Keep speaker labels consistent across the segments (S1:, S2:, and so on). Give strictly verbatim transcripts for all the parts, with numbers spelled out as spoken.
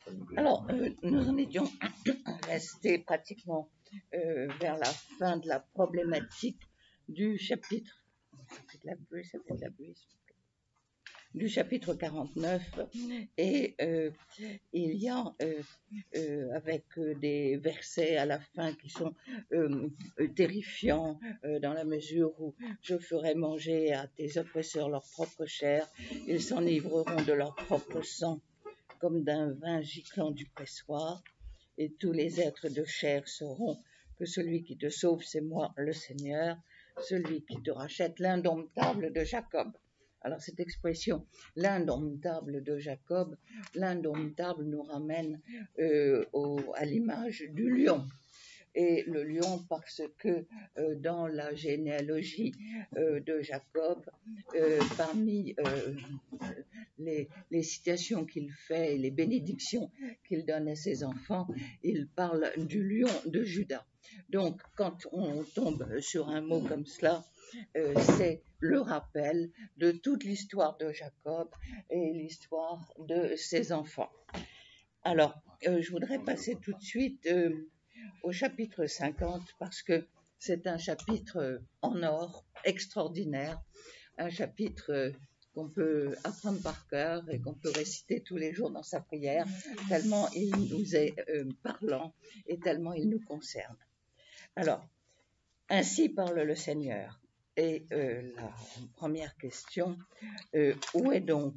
S1: Alors, euh, nous en étions restés pratiquement euh, vers la fin de la problématique du chapitre, de la buée, ça fait de la buée, du chapitre quarante-neuf, et euh, il y a euh, euh, avec euh, des versets à la fin qui sont euh, euh, terrifiants euh, dans la mesure où je ferai manger à tes oppresseurs leur propre chair, ils s'enivreront de leur propre sang comme d'un vin giclant du pressoir, et tous les êtres de chair sauront que celui qui te sauve, c'est moi, le Seigneur, celui qui te rachète, l'indomptable de Jacob. Alors cette expression, l'indomptable de Jacob, l'indomptable nous ramène euh, au, à l'image du lion. Et le lion parce que euh, dans la généalogie euh, de Jacob, euh, parmi euh, les, les citations qu'il fait et les bénédictions qu'il donne à ses enfants, il parle du lion de Juda. Donc, quand on tombe sur un mot comme cela, euh, c'est le rappel de toute l'histoire de Jacob et l'histoire de ses enfants. Alors, euh, je voudrais passer tout de suite euh, au chapitre cinquante parce que c'est un chapitre en or extraordinaire, un chapitre qu'on peut apprendre par cœur et qu'on peut réciter tous les jours dans sa prière, tellement il nous est euh, parlant et tellement il nous concerne. Alors, ainsi parle le Seigneur. Et euh, la première question, euh, où est donc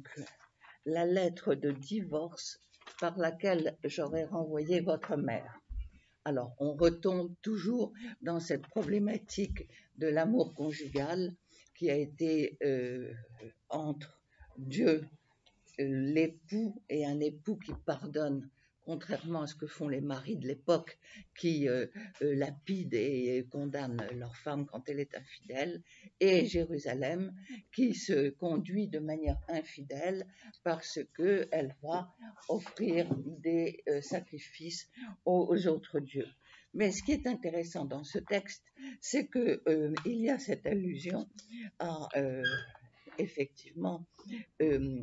S1: la lettre de divorce par laquelle j'aurais renvoyé votre mère? Alors, on retombe toujours dans cette problématique de l'amour conjugal qui a été euh, entre Dieu, euh, l'époux, et un époux qui pardonne, contrairement à ce que font les maris de l'époque qui euh, euh, lapident et condamnent leur femme quand elle est infidèle, et Jérusalem qui se conduit de manière infidèle parce qu'elle va offrir des euh, sacrifices aux, aux autres dieux. Mais ce qui est intéressant dans ce texte, c'est qu'il euh, y a cette allusion à, euh, effectivement, euh,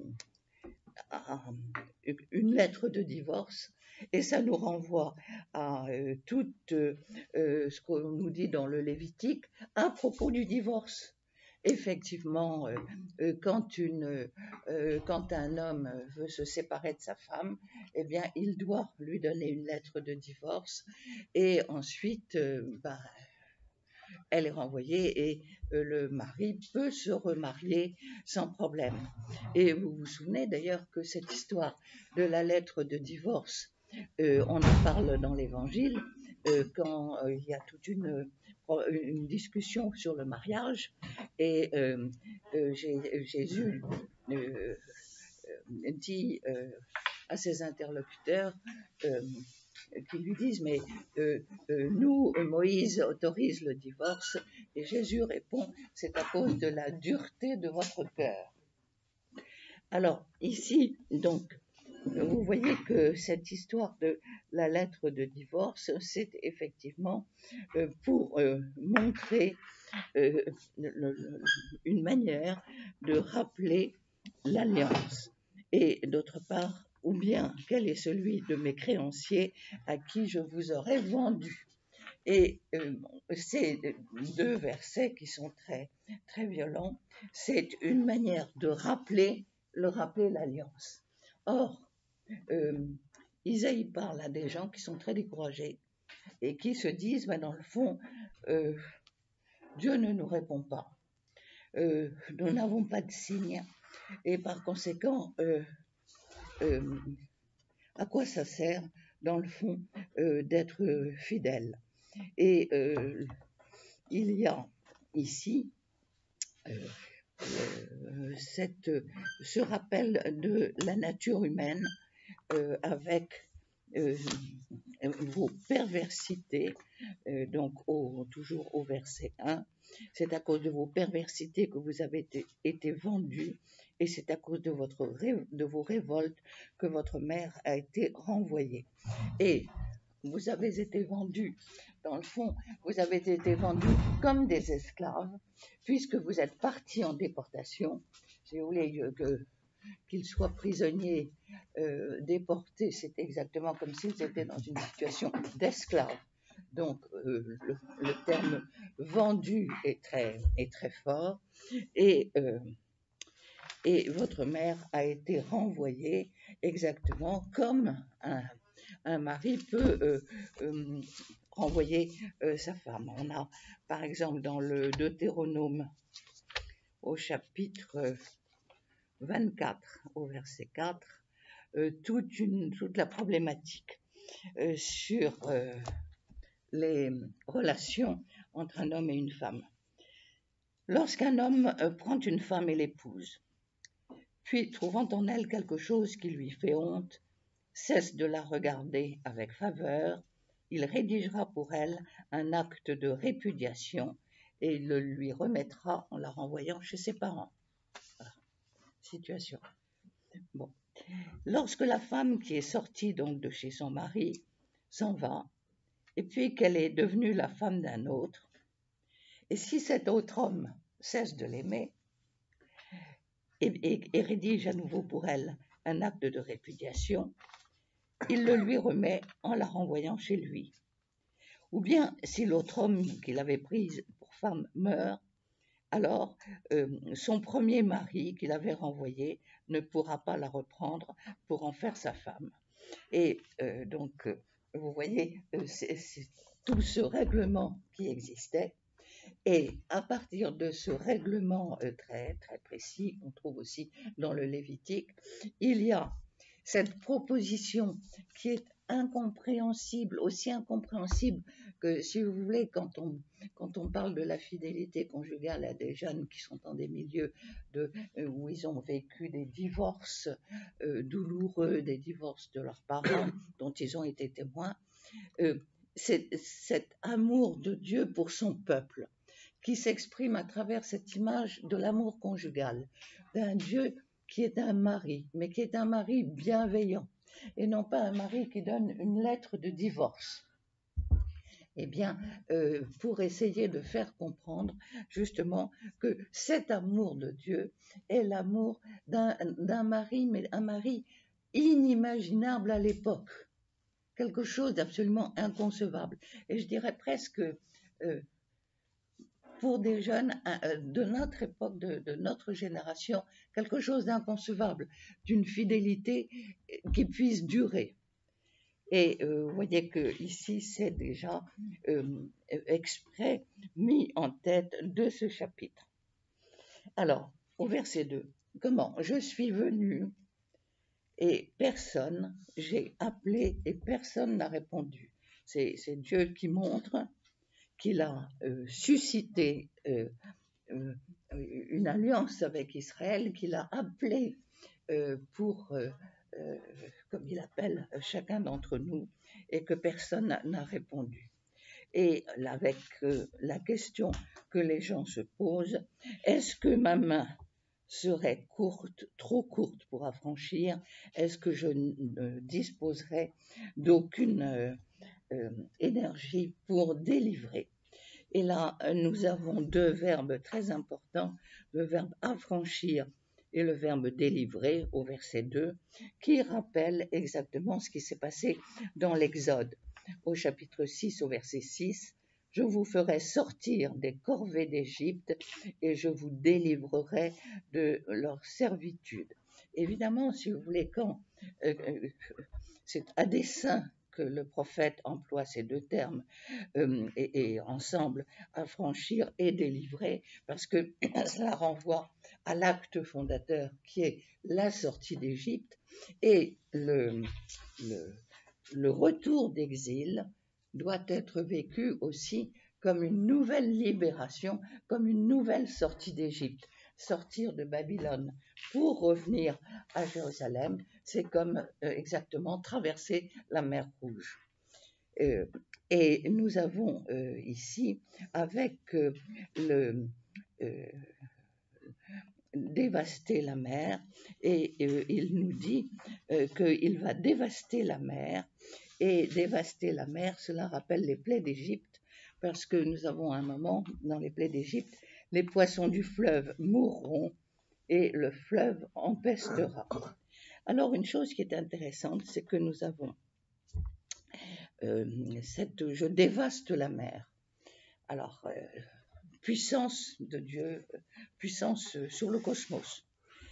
S1: à une lettre de divorce, et ça nous renvoie à euh, tout euh, ce qu'on nous dit dans le Lévitique à propos du divorce. Effectivement, euh, euh, quand, une, euh, quand un homme veut se séparer de sa femme, eh bien, il doit lui donner une lettre de divorce, et ensuite, euh, bah, elle est renvoyée et euh, le mari peut se remarier sans problème. Et vous vous souvenez d'ailleurs que cette histoire de la lettre de divorce, euh, on en parle dans l'Évangile, euh, quand euh, il y a toute une, une discussion sur le mariage, et euh, euh, Jésus euh, dit euh, à ses interlocuteurs, euh, qui lui disent, mais euh, euh, nous, Moïse autorise le divorce, et Jésus répond, c'est à cause de la dureté de votre cœur. Alors, ici, donc, vous voyez que cette histoire de la lettre de divorce, c'est effectivement euh, pour euh, montrer euh, le, le, une manière de rappeler l'alliance. Et d'autre part, ou bien quel est celui de mes créanciers à qui je vous aurais vendu. Et euh, ces deux versets qui sont très, très violents, c'est une manière de rappeler, le rappeler l'alliance. Or, euh, Isaïe parle à des gens qui sont très découragés et qui se disent, ben dans le fond, euh, Dieu ne nous répond pas. Euh, nous n'avons pas de signe et par conséquent, euh, euh, à quoi ça sert, dans le fond, euh, d'être fidèle? Et euh, il y a ici euh, euh, cette, ce rappel de la nature humaine euh, avec euh, vos perversités, euh, donc au, toujours au verset un, c'est à cause de vos perversités que vous avez été, été vendus, et c'est à cause de, votre, de vos révoltes que votre mère a été renvoyée. Et vous avez été vendus, dans le fond, vous avez été vendus comme des esclaves, puisque vous êtes partis en déportation. Si vous voulez que qu'ils soient prisonniers, euh, déportés, c'est exactement comme s'ils étaient dans une situation d'esclaves. Donc euh, le, le terme vendu est très, est très fort. Et, euh, et votre mère a été renvoyée exactement comme un, un mari peut euh, euh, renvoyer euh, sa femme. On a par exemple dans le Deutéronome au chapitre vingt-quatre, au verset quatre, euh, toute, une, toute la problématique euh, sur euh, les relations entre un homme et une femme. Lorsqu'un homme euh, prend une femme et l'épouse, puis trouvant en elle quelque chose qui lui fait honte, cesse de la regarder avec faveur, il rédigera pour elle un acte de répudiation et le lui remettra en la renvoyant chez ses parents. Voilà. Situation. Bon. Lorsque la femme qui est sortie donc de chez son mari s'en va, et puis qu'elle est devenue la femme d'un autre, et si cet autre homme cesse de l'aimer et, et, et rédige à nouveau pour elle un acte de répudiation, il le lui remet en la renvoyant chez lui. Ou bien, si l'autre homme qu'il avait prise pour femme meurt, alors euh, son premier mari qu'il avait renvoyé ne pourra pas la reprendre pour en faire sa femme. Et euh, donc, euh, vous voyez, euh, c'est, c'est tout ce règlement qui existait. Et à partir de ce règlement euh, très, très précis, qu'on trouve aussi dans le Lévitique, il y a cette proposition qui est incompréhensible, aussi incompréhensible que, si vous voulez, quand on, quand on parle de la fidélité conjugale à des jeunes qui sont dans des milieux de, où ils ont vécu des divorces euh, douloureux, des divorces de leurs parents dont ils ont été témoins, euh, c'est cet amour de Dieu pour son peuple qui s'exprime à travers cette image de l'amour conjugal, d'un Dieu qui est un mari, mais qui est un mari bienveillant, et non pas un mari qui donne une lettre de divorce. Eh bien, euh, pour essayer de faire comprendre justement que cet amour de Dieu est l'amour d'un, d'un mari, mais un mari inimaginable à l'époque, quelque chose d'absolument inconcevable. Et je dirais presque... Euh, pour des jeunes de notre époque, de, de notre génération, quelque chose d'inconcevable, d'une fidélité qui puisse durer. Et euh, vous voyez que ici, c'est déjà euh, exprès mis en tête de ce chapitre. Alors, au verset deux, comment? Je suis venu et personne, j'ai appelé et personne n'a répondu. C'est, c'est Dieu qui montre qu'il a euh, suscité euh, euh, une alliance avec Israël, qu'il a appelé euh, pour, euh, euh, comme il appelle chacun d'entre nous, et que personne n'a répondu. Et avec euh, la question que les gens se posent, est-ce que ma main serait courte, trop courte pour affranchir? Est-ce que je ne disposerais d'aucune euh, euh, énergie pour délivrer? Et là, nous avons deux verbes très importants, le verbe affranchir et le verbe délivrer au verset deux, qui rappellent exactement ce qui s'est passé dans l'Exode. Au chapitre six, au verset six, je vous ferai sortir des corvées d'Égypte et je vous délivrerai de leur servitude. Évidemment, si vous voulez, quand euh, c'est à dessein que le prophète emploie ces deux termes euh, et, et ensemble affranchir et délivrer, parce que cela renvoie à l'acte fondateur qui est la sortie d'Égypte, et le, le, le retour d'exil doit être vécu aussi comme une nouvelle libération, comme une nouvelle sortie d'Égypte. Sortir de Babylone pour revenir à Jérusalem, c'est comme euh, exactement traverser la mer Rouge. Euh, et nous avons euh, ici, avec euh, le euh, dévaster la mer, et euh, il nous dit euh, qu'il va dévaster la mer, et dévaster la mer, cela rappelle les plaies d'Égypte, parce que nous avons un moment, dans les plaies d'Égypte, les poissons du fleuve mourront, et le fleuve empestera. Alors, une chose qui est intéressante, c'est que nous avons euh, cette « je dévaste la mer ». Alors, euh, puissance de Dieu, puissance sur le cosmos.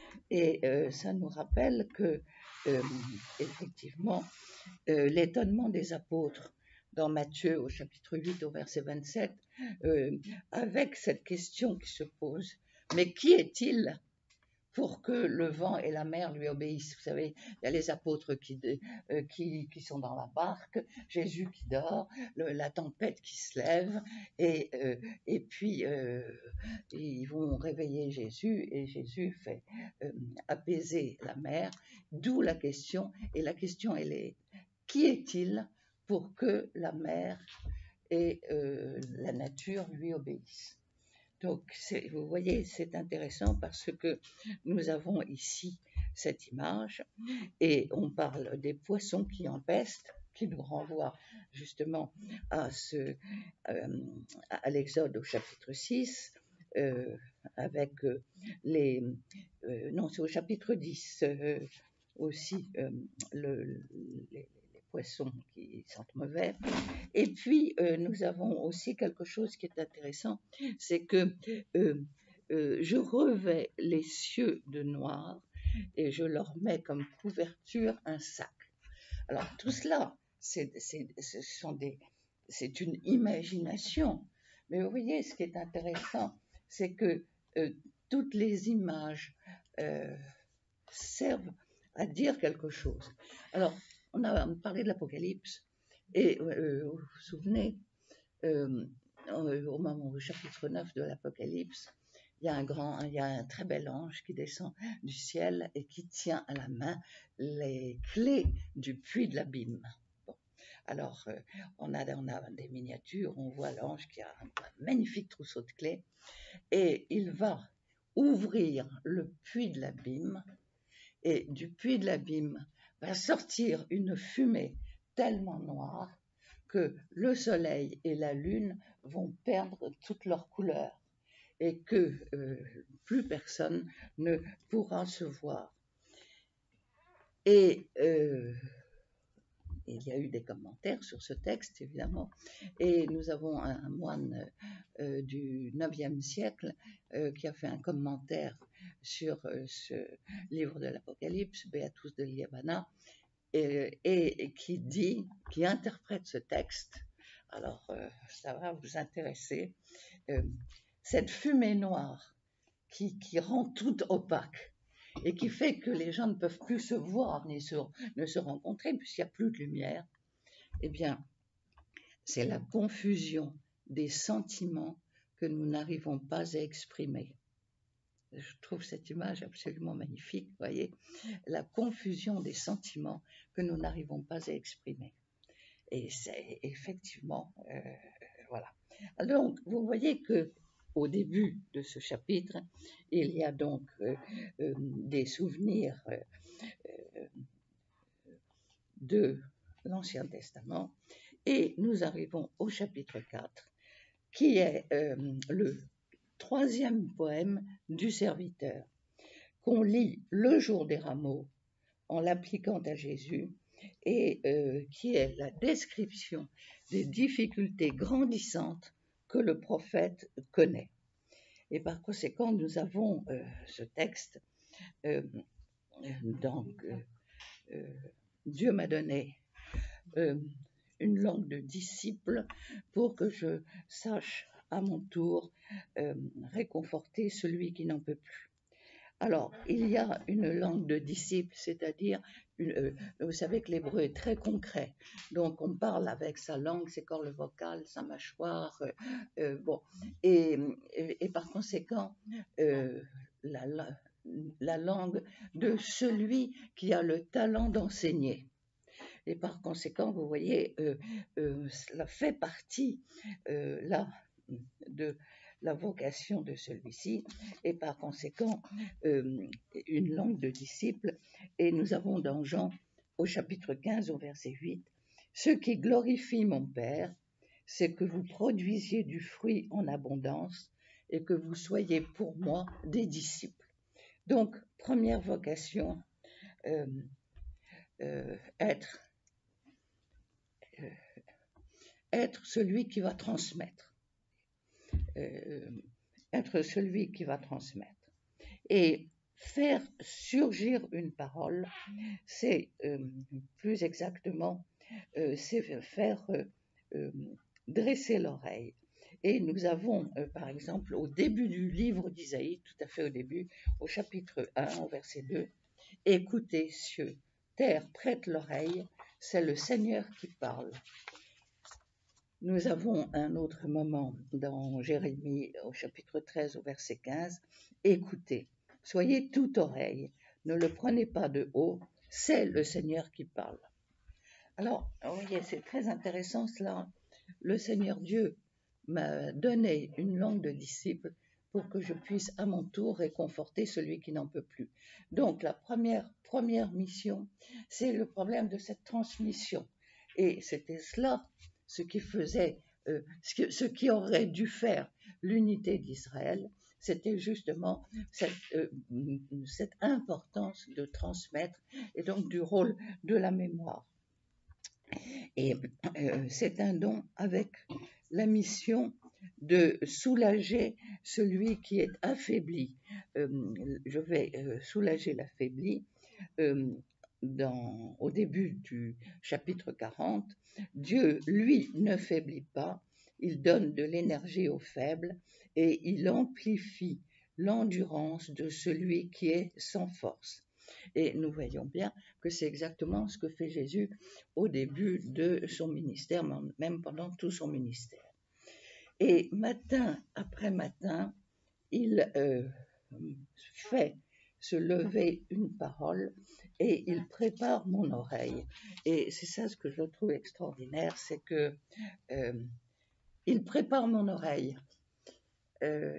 S1: Et euh, ça nous rappelle que, euh, effectivement, euh, l'étonnement des apôtres dans Matthieu au chapitre huit au verset vingt-sept, euh, avec cette question qui se pose, mais qui est-il pour que le vent et la mer lui obéissent? Vous savez, il y a les apôtres qui, euh, qui, qui sont dans la barque, Jésus qui dort, le, la tempête qui se lève, et, euh, et puis euh, ils vont réveiller Jésus, et Jésus fait euh, apaiser la mer, d'où la question, et la question elle est, qui est-il pour que la mer et euh, la nature lui obéissent? Donc, vous voyez, c'est intéressant parce que nous avons ici cette image et on parle des poissons qui empestent, qui nous renvoie justement à, ce, euh, à l'Exode au chapitre six, euh, avec les... Euh, non, c'est au chapitre dix euh, aussi, euh, le, les, poissons qui sentent mauvais. Et puis, euh, nous avons aussi quelque chose qui est intéressant, c'est que euh, euh, je revais les cieux de noir et je leur mets comme couverture un sac. Alors, tout cela, c'est, c'est, ce sont des, c'est une imagination. Mais vous voyez, ce qui est intéressant, c'est que euh, toutes les images euh, servent à dire quelque chose. Alors, on a parlé de l'Apocalypse, et euh, vous vous souvenez, euh, au moment au chapitre neuf de l'Apocalypse, il y a un grand, il y a un très bel ange qui descend du ciel et qui tient à la main les clés du puits de l'abîme. Bon. Alors, euh, on, a, on a des miniatures, on voit l'ange qui a un, un magnifique trousseau de clés, et il va ouvrir le puits de l'abîme, et du puits de l'abîme va sortir une fumée tellement noire que le soleil et la lune vont perdre toute leur couleur et que euh, plus personne ne pourra se voir. Et euh, il y a eu des commentaires sur ce texte, évidemment, et nous avons un, un moine euh, du neuvième siècle euh, qui a fait un commentaire sur euh, ce livre de l'Apocalypse, Beatus de Liébana, et, et, et qui dit, qui interprète ce texte. Alors, euh, ça va vous intéresser. Euh, cette fumée noire qui, qui rend tout opaque et qui fait que les gens ne peuvent plus se voir ni se, ne se rencontrer puisqu'il n'y a plus de lumière, eh bien, c'est la confusion des sentiments que nous n'arrivons pas à exprimer. Je trouve cette image absolument magnifique, vous voyez, la confusion des sentiments que nous n'arrivons pas à exprimer. Et c'est effectivement, euh, voilà. Donc, vous voyez que au début de ce chapitre, il y a donc euh, euh, des souvenirs euh, euh, de l'Ancien Testament, et nous arrivons au chapitre quatre, qui est euh, le troisième poème du serviteur, qu'on lit le jour des rameaux en l'appliquant à Jésus, et euh, qui est la description des difficultés grandissantes que le prophète connaît. Et par conséquent, nous avons euh, ce texte, euh, donc euh, euh, Dieu m'a donné euh, une langue de disciple pour que je sache à mon tour euh, réconforter celui qui n'en peut plus. Alors, il y a une langue de disciple, c'est-à-dire, une, euh, vous savez que l'hébreu est très concret, donc on parle avec sa langue, ses cordes vocales, sa mâchoire, euh, euh, bon, et, et, et par conséquent, euh, la, la, la langue de celui qui a le talent d'enseigner. Et par conséquent, vous voyez, euh, euh, cela fait partie, euh, là, de la vocation de celui-ci, et par conséquent, euh, une langue de disciple. Et nous avons dans Jean, au chapitre quinze, au verset huit, « Ce qui glorifie mon Père, c'est que vous produisiez du fruit en abondance et que vous soyez pour moi des disciples. » Donc, première vocation, euh, euh, être, euh, être celui qui va transmettre. Euh, être celui qui va transmettre. Et faire surgir une parole, c'est euh, plus exactement, euh, c'est faire euh, euh, dresser l'oreille. Et nous avons, euh, par exemple, au début du livre d'Isaïe, tout à fait au début, au chapitre un, au verset deux, « Écoutez, cieux, terre, prête l'oreille, c'est le Seigneur qui parle. » Nous avons un autre moment dans Jérémie, au chapitre treize, au verset quinze, « Écoutez, soyez tout oreille, ne le prenez pas de haut, c'est le Seigneur qui parle. » Alors, vous voyez, c'est très intéressant cela. Le Seigneur Dieu m'a donné une langue de disciple pour que je puisse à mon tour réconforter celui qui n'en peut plus. Donc, la première, première mission, c'est le problème de cette transmission. Et c'était cela ce qui faisait, euh, ce, que, ce qui aurait dû faire l'unité d'Israël, c'était justement cette, euh, cette importance de transmettre et donc du rôle de la mémoire. Et euh, c'est un don avec la mission de soulager celui qui est affaibli. Euh, je vais euh, soulager l'affaibli. Euh, dans, au début du chapitre quarante, Dieu, lui, ne faiblit pas, il donne de l'énergie aux faibles et il amplifie l'endurance de celui qui est sans force. Et nous voyons bien que c'est exactement ce que fait Jésus au début de son ministère, même pendant tout son ministère. Et matin après matin, il euh, fait se lever une parole et il prépare mon oreille. Et c'est ça ce que je trouve extraordinaire, c'est que euh, il prépare mon oreille. Euh,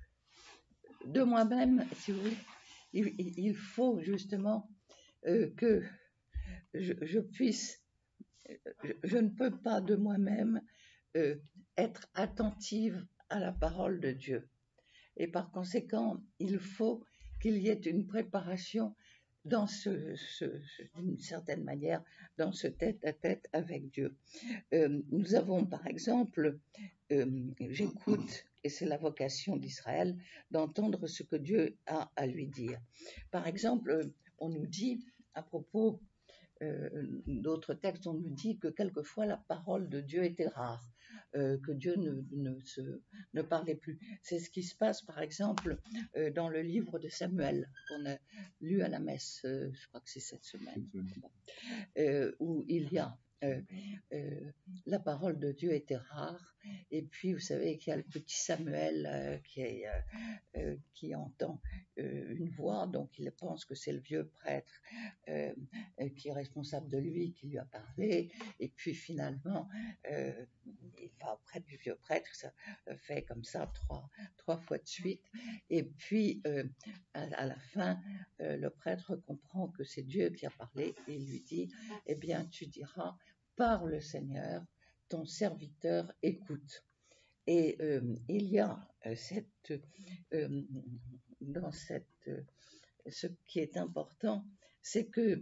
S1: de moi-même, si vous voulez, il, il faut justement euh, que je, je puisse, je, je ne peux pas de moi-même euh, être attentive à la parole de Dieu. Et par conséquent, il faut qu'il y ait une préparation dans ce, ce, d'une certaine manière, dans ce tête-à-tête avec Dieu. Euh, nous avons par exemple, euh, j'écoute, et c'est la vocation d'Israël, d'entendre ce que Dieu a à lui dire. Par exemple, on nous dit, à propos euh, d'autres textes, on nous dit que quelquefois la parole de Dieu était rare. Euh, que Dieu ne, ne, se, ne parlait plus. C'est ce qui se passe, par exemple, euh, dans le livre de Samuel, qu'on a lu à la messe, euh, je crois que c'est cette semaine, bon, euh, où il y a euh, euh, la parole de Dieu était rare, et puis vous savez qu'il y a le petit Samuel euh, qui, est, euh, euh, qui entend euh, une voix, donc il pense que c'est le vieux prêtre euh, qui est responsable de lui, qui lui a parlé, et puis finalement euh, il va auprès du vieux prêtre, ça fait comme ça trois, trois fois de suite, et puis euh, à, à la fin euh, le prêtre comprend que c'est Dieu qui a parlé et il lui dit, eh bien tu diras, parle Seigneur, ton serviteur écoute. Et euh, il y a euh, cette, euh, dans cette, euh, ce qui est important, c'est que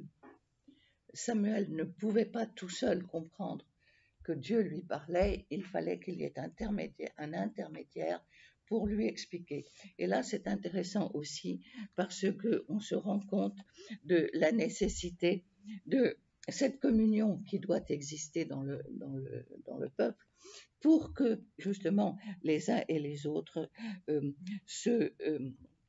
S1: Samuel ne pouvait pas tout seul comprendre que Dieu lui parlait, il fallait qu'il y ait intermédiaire, un intermédiaire pour lui expliquer. Et là, c'est intéressant aussi parce qu'on se rend compte de la nécessité de cette communion qui doit exister dans le, dans le, dans le peuple pour que justement les uns et les autres euh, se, euh,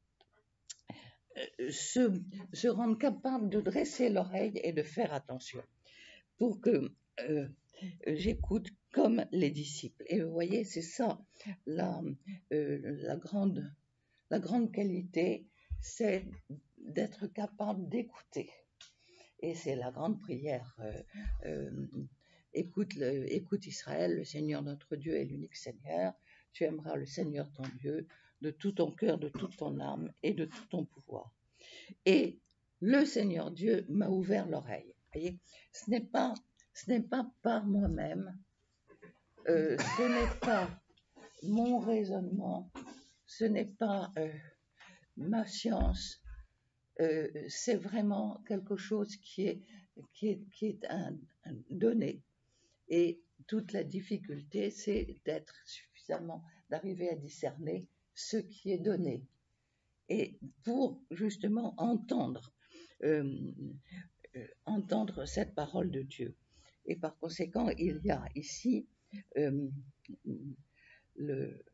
S1: se, se rendent capables de dresser l'oreille et de faire attention pour que euh, j'écoute comme les disciples. Et vous voyez, c'est ça la, euh, la, grande, la grande qualité, c'est d'être capable d'écouter. Et c'est la grande prière. Euh, euh, écoute, le, écoute Israël, le Seigneur notre Dieu est l'unique Seigneur. Tu aimeras le Seigneur ton Dieu de tout ton cœur, de toute ton âme et de tout ton pouvoir. Et le Seigneur Dieu m'a ouvert l'oreille. Vous voyez, ce n'est pas, ce n'est pas par moi-même, euh, ce n'est pas mon raisonnement, ce n'est pas euh, ma science, euh, c'est vraiment quelque chose qui est, qui est, qui est un, un donné. Et toute la difficulté, c'est d'être suffisamment, d'arriver à discerner ce qui est donné. Et pour justement entendre, euh, euh, entendre cette parole de Dieu. Et par conséquent, il y a ici euh, le,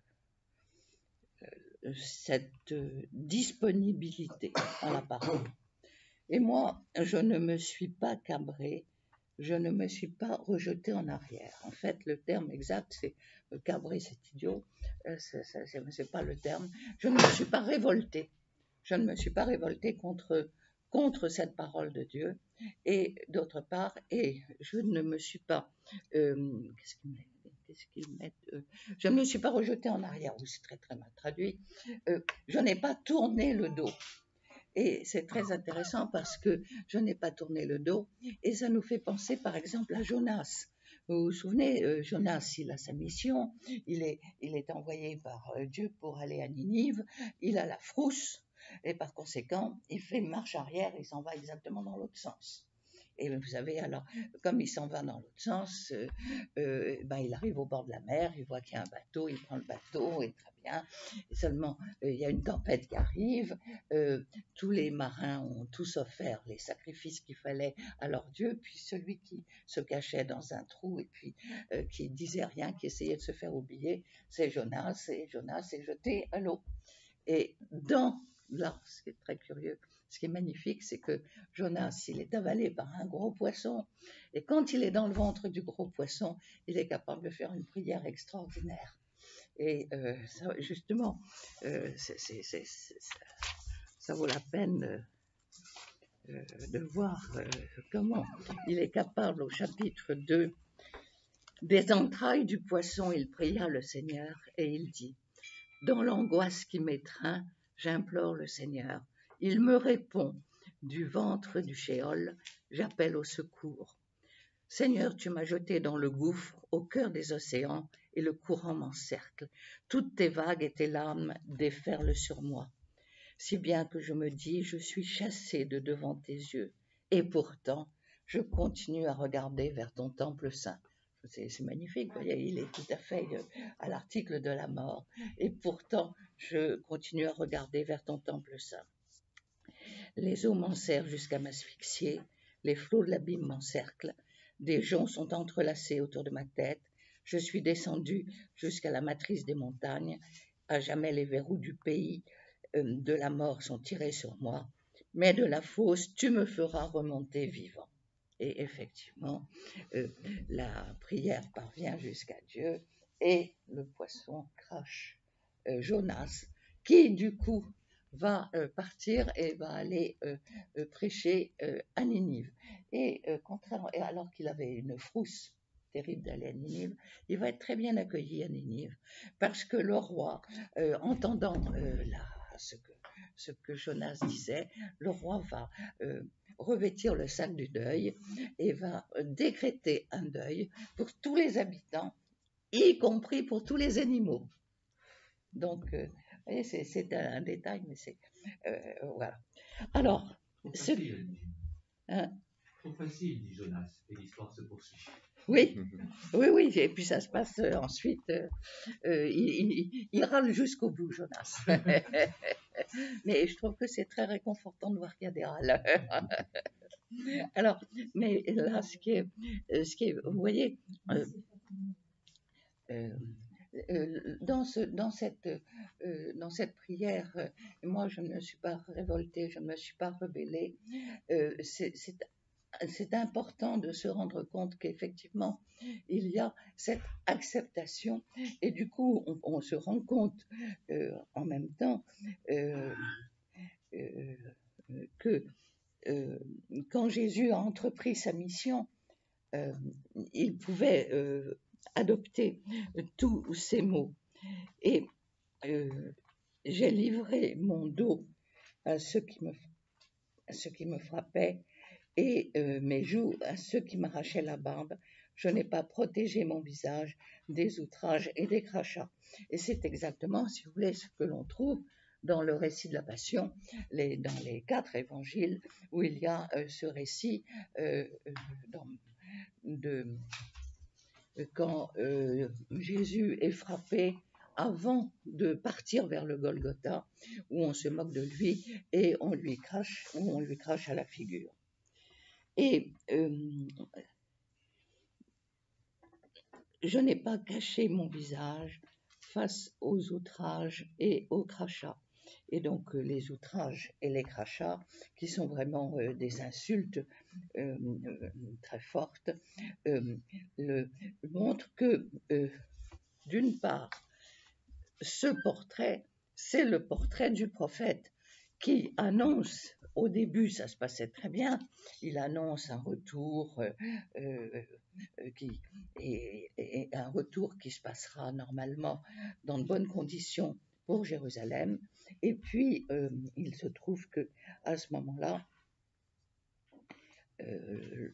S1: cette disponibilité à la parole. Et moi, je ne me suis pas cabrée, je ne me suis pas rejetée en arrière. En fait, le terme exact, c'est cabrer, c'est idiot, c'est pas le terme. Je ne me suis pas révoltée. Je ne me suis pas révoltée contre, contre cette parole de Dieu. Et d'autre part, et je ne me suis pas... Euh, qu'est-ce qu'il met Qu'est-ce qu'ils mettent euh, Je ne me suis pas rejetée en arrière. Oui, c'est très très mal traduit. Euh, je n'ai pas tourné le dos. Et c'est très intéressant parce que je n'ai pas tourné le dos et ça nous fait penser par exemple à Jonas. Vous vous souvenez, euh, Jonas, il a sa mission, il est, il est envoyé par euh, Dieu pour aller à Ninive, il a la frousse et par conséquent, il fait marche arrière, il s'en va exactement dans l'autre sens. Et vous savez, alors, comme il s'en va dans l'autre sens, euh, euh, ben, il arrive au bord de la mer, il voit qu'il y a un bateau, il prend le bateau, et très bien. Et seulement, euh, il y a une tempête qui arrive, euh, tous les marins ont tous offert les sacrifices qu'il fallait à leur Dieu, puis celui qui se cachait dans un trou et puis euh, qui disait rien, qui essayait de se faire oublier, c'est Jonas, et Jonas est jeté à l'eau. Et dans, là, ce qui est très curieux, ce qui est magnifique, c'est que Jonas, il est avalé par un gros poisson, et quand il est dans le ventre du gros poisson, il est capable de faire une prière extraordinaire. Et euh, ça, justement, euh, c'est, c'est, c'est, c'est, ça vaut la peine euh, de voir euh, comment il est capable, au chapitre deux, des entrailles du poisson, il pria le Seigneur, et il dit, dans l'angoisse qui m'étreint, j'implore le Seigneur. Il me répond. Du ventre du Shéol, j'appelle au secours. Seigneur, tu m'as jeté dans le gouffre, au cœur des océans, et le courant m'encercle. Toutes tes vagues et tes lames déferlent sur moi. Si bien que je me dis, je suis chassé de devant tes yeux. Et pourtant, je continue à regarder vers ton temple saint. C'est, c'est magnifique, vous voyez, il est tout à fait à l'article de la mort. Et pourtant, je continue à regarder vers ton temple saint. Les eaux m'enserrent jusqu'à m'asphyxier, les flots de l'abîme m'encerclent, des joncs sont entrelacés autour de ma tête, je suis descendu jusqu'à la matrice des montagnes, à jamais les verrous du pays euh, de la mort sont tirés sur moi, mais de la fosse tu me feras remonter vivant. Et effectivement, euh, la prière parvient jusqu'à Dieu et le poisson crache euh, Jonas, qui du coup va euh, partir et va aller euh, euh, prêcher euh, à Ninive. Et, euh, contrairement, et alors qu'il avait une frousse terrible d'aller à Ninive, il va être très bien accueilli à Ninive, parce que le roi, euh, entendant euh, la, ce, que, ce que Jonas disait, le roi va euh, revêtir le sac du deuil et va décréter un deuil pour tous les habitants, y compris pour tous les animaux. Donc, euh, vous voyez, c'est, c'est un, un détail, mais c'est... Euh, voilà. Alors...
S2: Trop
S1: ce,
S2: facile,
S1: hein,
S2: trop facile, dit Jonas, et l'histoire se poursuit.
S1: Oui, oui, oui, et puis ça se passe euh, ensuite, euh, euh, il, il, il râle jusqu'au bout, Jonas. Mais je trouve que c'est très réconfortant de voir qu'il y a des râles. Alors, mais là, ce qui est, ce qui est vous voyez, euh, euh, euh, dans, ce, dans, cette, euh, dans cette prière, euh, moi, je ne me suis pas révoltée, je ne me suis pas rebellée. Euh, c'est, c'est, c'est important de se rendre compte qu'effectivement, il y a cette acceptation et du coup, on, on se rend compte euh, en même temps euh, euh, que euh, quand Jésus a entrepris sa mission, euh, il pouvait euh, adopter tous ces mots. Et euh, j'ai livré mon dos à ceux qui me, à ceux qui me frappaient et euh, mes joues à ceux qui m'arrachaient la barbe. Je n'ai pas protégé mon visage des outrages et des crachats. Et c'est exactement, si vous voulez, ce que l'on trouve dans le récit de la Passion, les, dans les quatre évangiles, où il y a euh, ce récit euh, dans, de quand euh, Jésus est frappé avant de partir vers le Golgotha, où on se moque de lui et on lui crache, où on lui crache à la figure. Et euh, je n'ai pas caché mon visage face aux outrages et aux crachats. Et donc euh, les outrages et les crachats, qui sont vraiment euh, des insultes euh, euh, très fortes, euh, le, montrent que, euh, d'une part, ce portrait, c'est le portrait du prophète qui annonce, au début ça se passait très bien, il annonce un retour euh, euh, qui, et, et un retour qui se passera normalement dans de bonnes conditions pour Jérusalem, et puis euh, il se trouve que à ce moment-là, euh,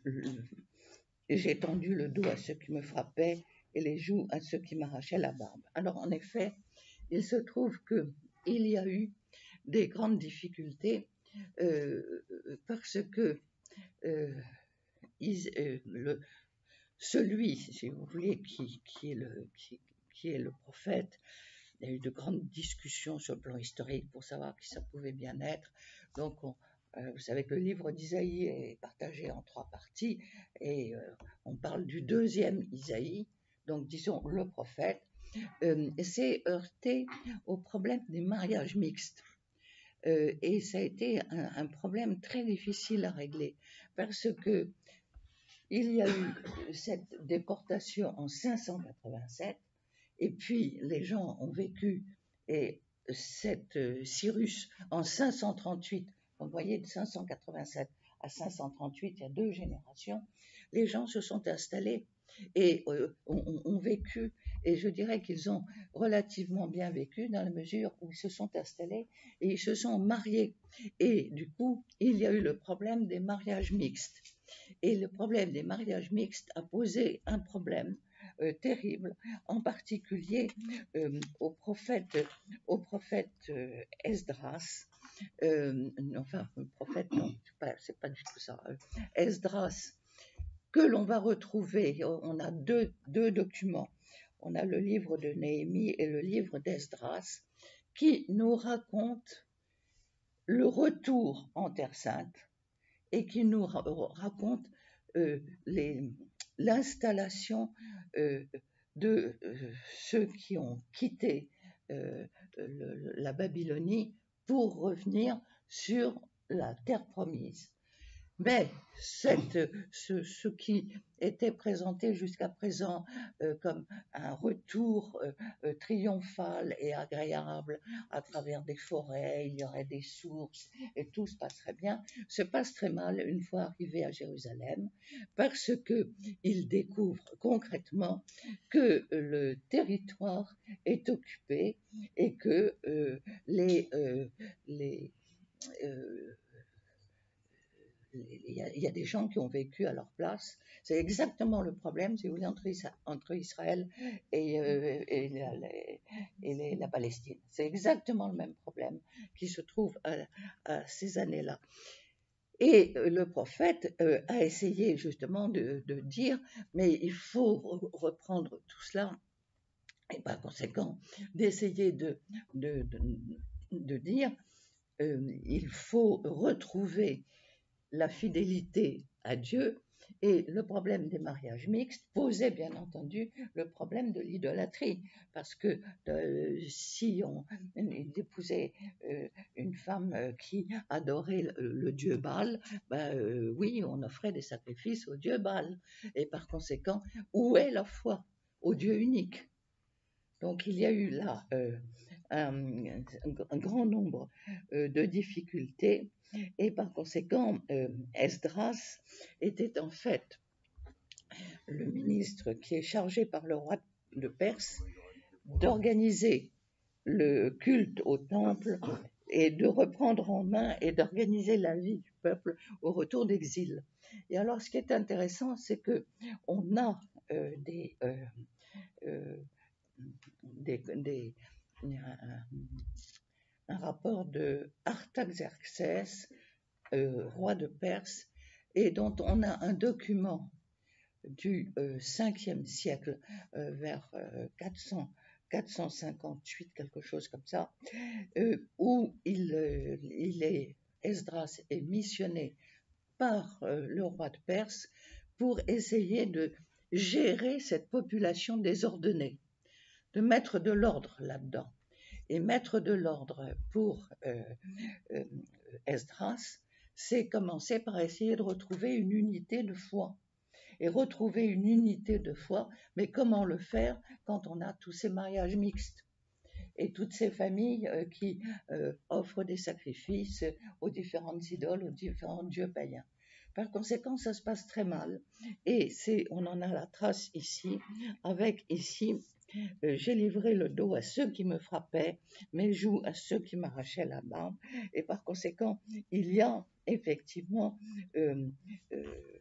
S1: j'ai tendu le dos à ceux qui me frappaient et les joues à ceux qui m'arrachaient la barbe. Alors en effet, il se trouve qu'il y a eu des grandes difficultés euh, parce que euh, ils, euh, le, celui, si vous voulez, qui, qui, est le, qui, qui est le prophète, il y a eu de grandes discussions sur le plan historique pour savoir qui ça pouvait bien être. Donc, on, euh, vous savez que le livre d'Isaïe est partagé en trois parties et euh, on parle du deuxième Isaïe, donc disons le prophète, euh, s'est heurté au problème des mariages mixtes. Euh, et ça a été un, un problème très difficile à régler parce que il y a eu cette déportation en cinq cent quatre-vingt-sept et puis les gens ont vécu et cette euh, Cyrus en cinq cent trente-huit, vous voyez de cinq cent quatre-vingt-sept à cinq cent trente-huit, il y a deux générations, les gens se sont installés et euh, ont, ont vécu, et je dirais qu'ils ont relativement bien vécu dans la mesure où ils se sont installés et ils se sont mariés. Et du coup, il y a eu le problème des mariages mixtes. Et le problème des mariages mixtes a posé un problème euh, terrible, en particulier euh, au prophète, au prophète euh, Esdras, euh, enfin, le prophète, non, c'est pas, c'est pas du tout ça, euh, Esdras, que l'on va retrouver, on a deux, deux documents, on a le livre de Néhémie et le livre d'Esdras, qui nous racontent le retour en Terre Sainte et qui nous ra- raconte euh, les, l'installation euh, de euh, ceux qui ont quitté euh, le, la Babylonie pour revenir sur la terre promise. Mais cette, ce, ce qui était présenté jusqu'à présent euh, comme un retour euh, euh, triomphal et agréable à travers des forêts, il y aurait des sources et tout se passerait bien, se passe très mal une fois arrivé à Jérusalem parce qu'ils découvrent concrètement que le territoire est occupé et que euh, les, euh, les euh, il y, a, il y a des gens qui ont vécu à leur place. C'est exactement le problème, si vous voulez, entre, entre Israël et, euh, et, la, les, et les, la Palestine. C'est exactement le même problème qui se trouve à, à ces années-là. Et le prophète euh, a essayé justement de, de dire, mais il faut reprendre tout cela, et par conséquent, d'essayer de, de, de, de dire, euh, il faut retrouver la fidélité à Dieu, et le problème des mariages mixtes posait bien entendu le problème de l'idolâtrie, parce que euh, si on épousait euh, une femme euh, qui adorait le, le dieu Baal, ben, euh, oui, on offrait des sacrifices au dieu Baal, et par conséquent, où est la foi au Dieu unique? Donc il y a eu là euh, un, un grand nombre euh, de difficultés et par conséquent euh, Esdras était en fait le ministre qui est chargé par le roi de Perse d'organiser le culte au temple et de reprendre en main et d'organiser la vie du peuple au retour d'exil. Et alors ce qui est intéressant, c'est que on a euh, des euh, euh, Des, des, un rapport de Artaxerxès, euh, roi de Perse, et dont on a un document du euh, cinquième siècle, euh, vers euh, quatre cents, quatre cent cinquante-huit, quelque chose comme ça, euh, où il, euh, il est, Esdras est missionné par euh, le roi de Perse pour essayer de gérer cette population désordonnée, de mettre de l'ordre là-dedans. Et mettre de l'ordre pour euh, euh, Esdras, c'est commencer par essayer de retrouver une unité de foi. Et retrouver une unité de foi, mais comment le faire quand on a tous ces mariages mixtes et toutes ces familles euh, qui euh, offrent des sacrifices aux différentes idoles, aux différents dieux païens. Par conséquent, ça se passe très mal. Et c'est, on en a la trace ici, avec ici, euh, j'ai livré le dos à ceux qui me frappaient, mes joues à ceux qui m'arrachaient la barbe. Et par conséquent, il y a effectivement euh, euh,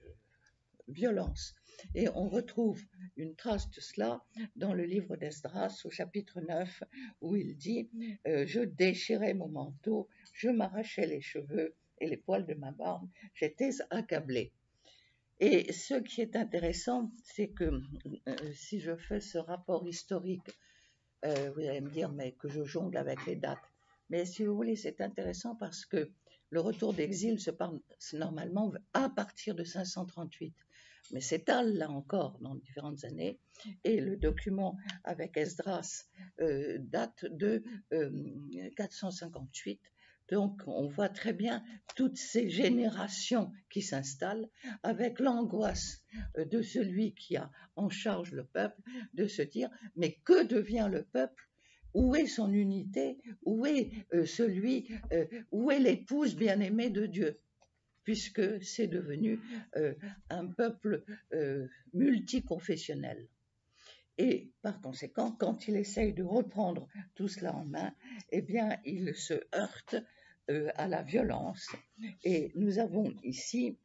S1: violence. Et on retrouve une trace de cela dans le livre d'Esdras au chapitre neuf, où il dit euh, « Je déchirais mon manteau, je m'arrachais les cheveux et les poils de ma barbe, j'étais accablé. » Et ce qui est intéressant, c'est que euh, si je fais ce rapport historique, euh, vous allez me dire mais que je jongle avec les dates. Mais si vous voulez, c'est intéressant parce que le retour d'exil se passe normalement à partir de cinq cent trente-huit. Mais s'étale là encore dans différentes années, et le document avec Esdras euh, date de euh, quatre cent cinquante-huit. Donc on voit très bien toutes ces générations qui s'installent avec l'angoisse de celui qui a en charge le peuple, de se dire mais que devient le peuple? Où est son unité? Où est euh, celui, euh, où est l'épouse bien-aimée de Dieu? Puisque c'est devenu euh, un peuple euh, multiconfessionnel. Et par conséquent, quand il essaye de reprendre tout cela en main, eh bien, il se heurte euh, à la violence. Et nous avons ici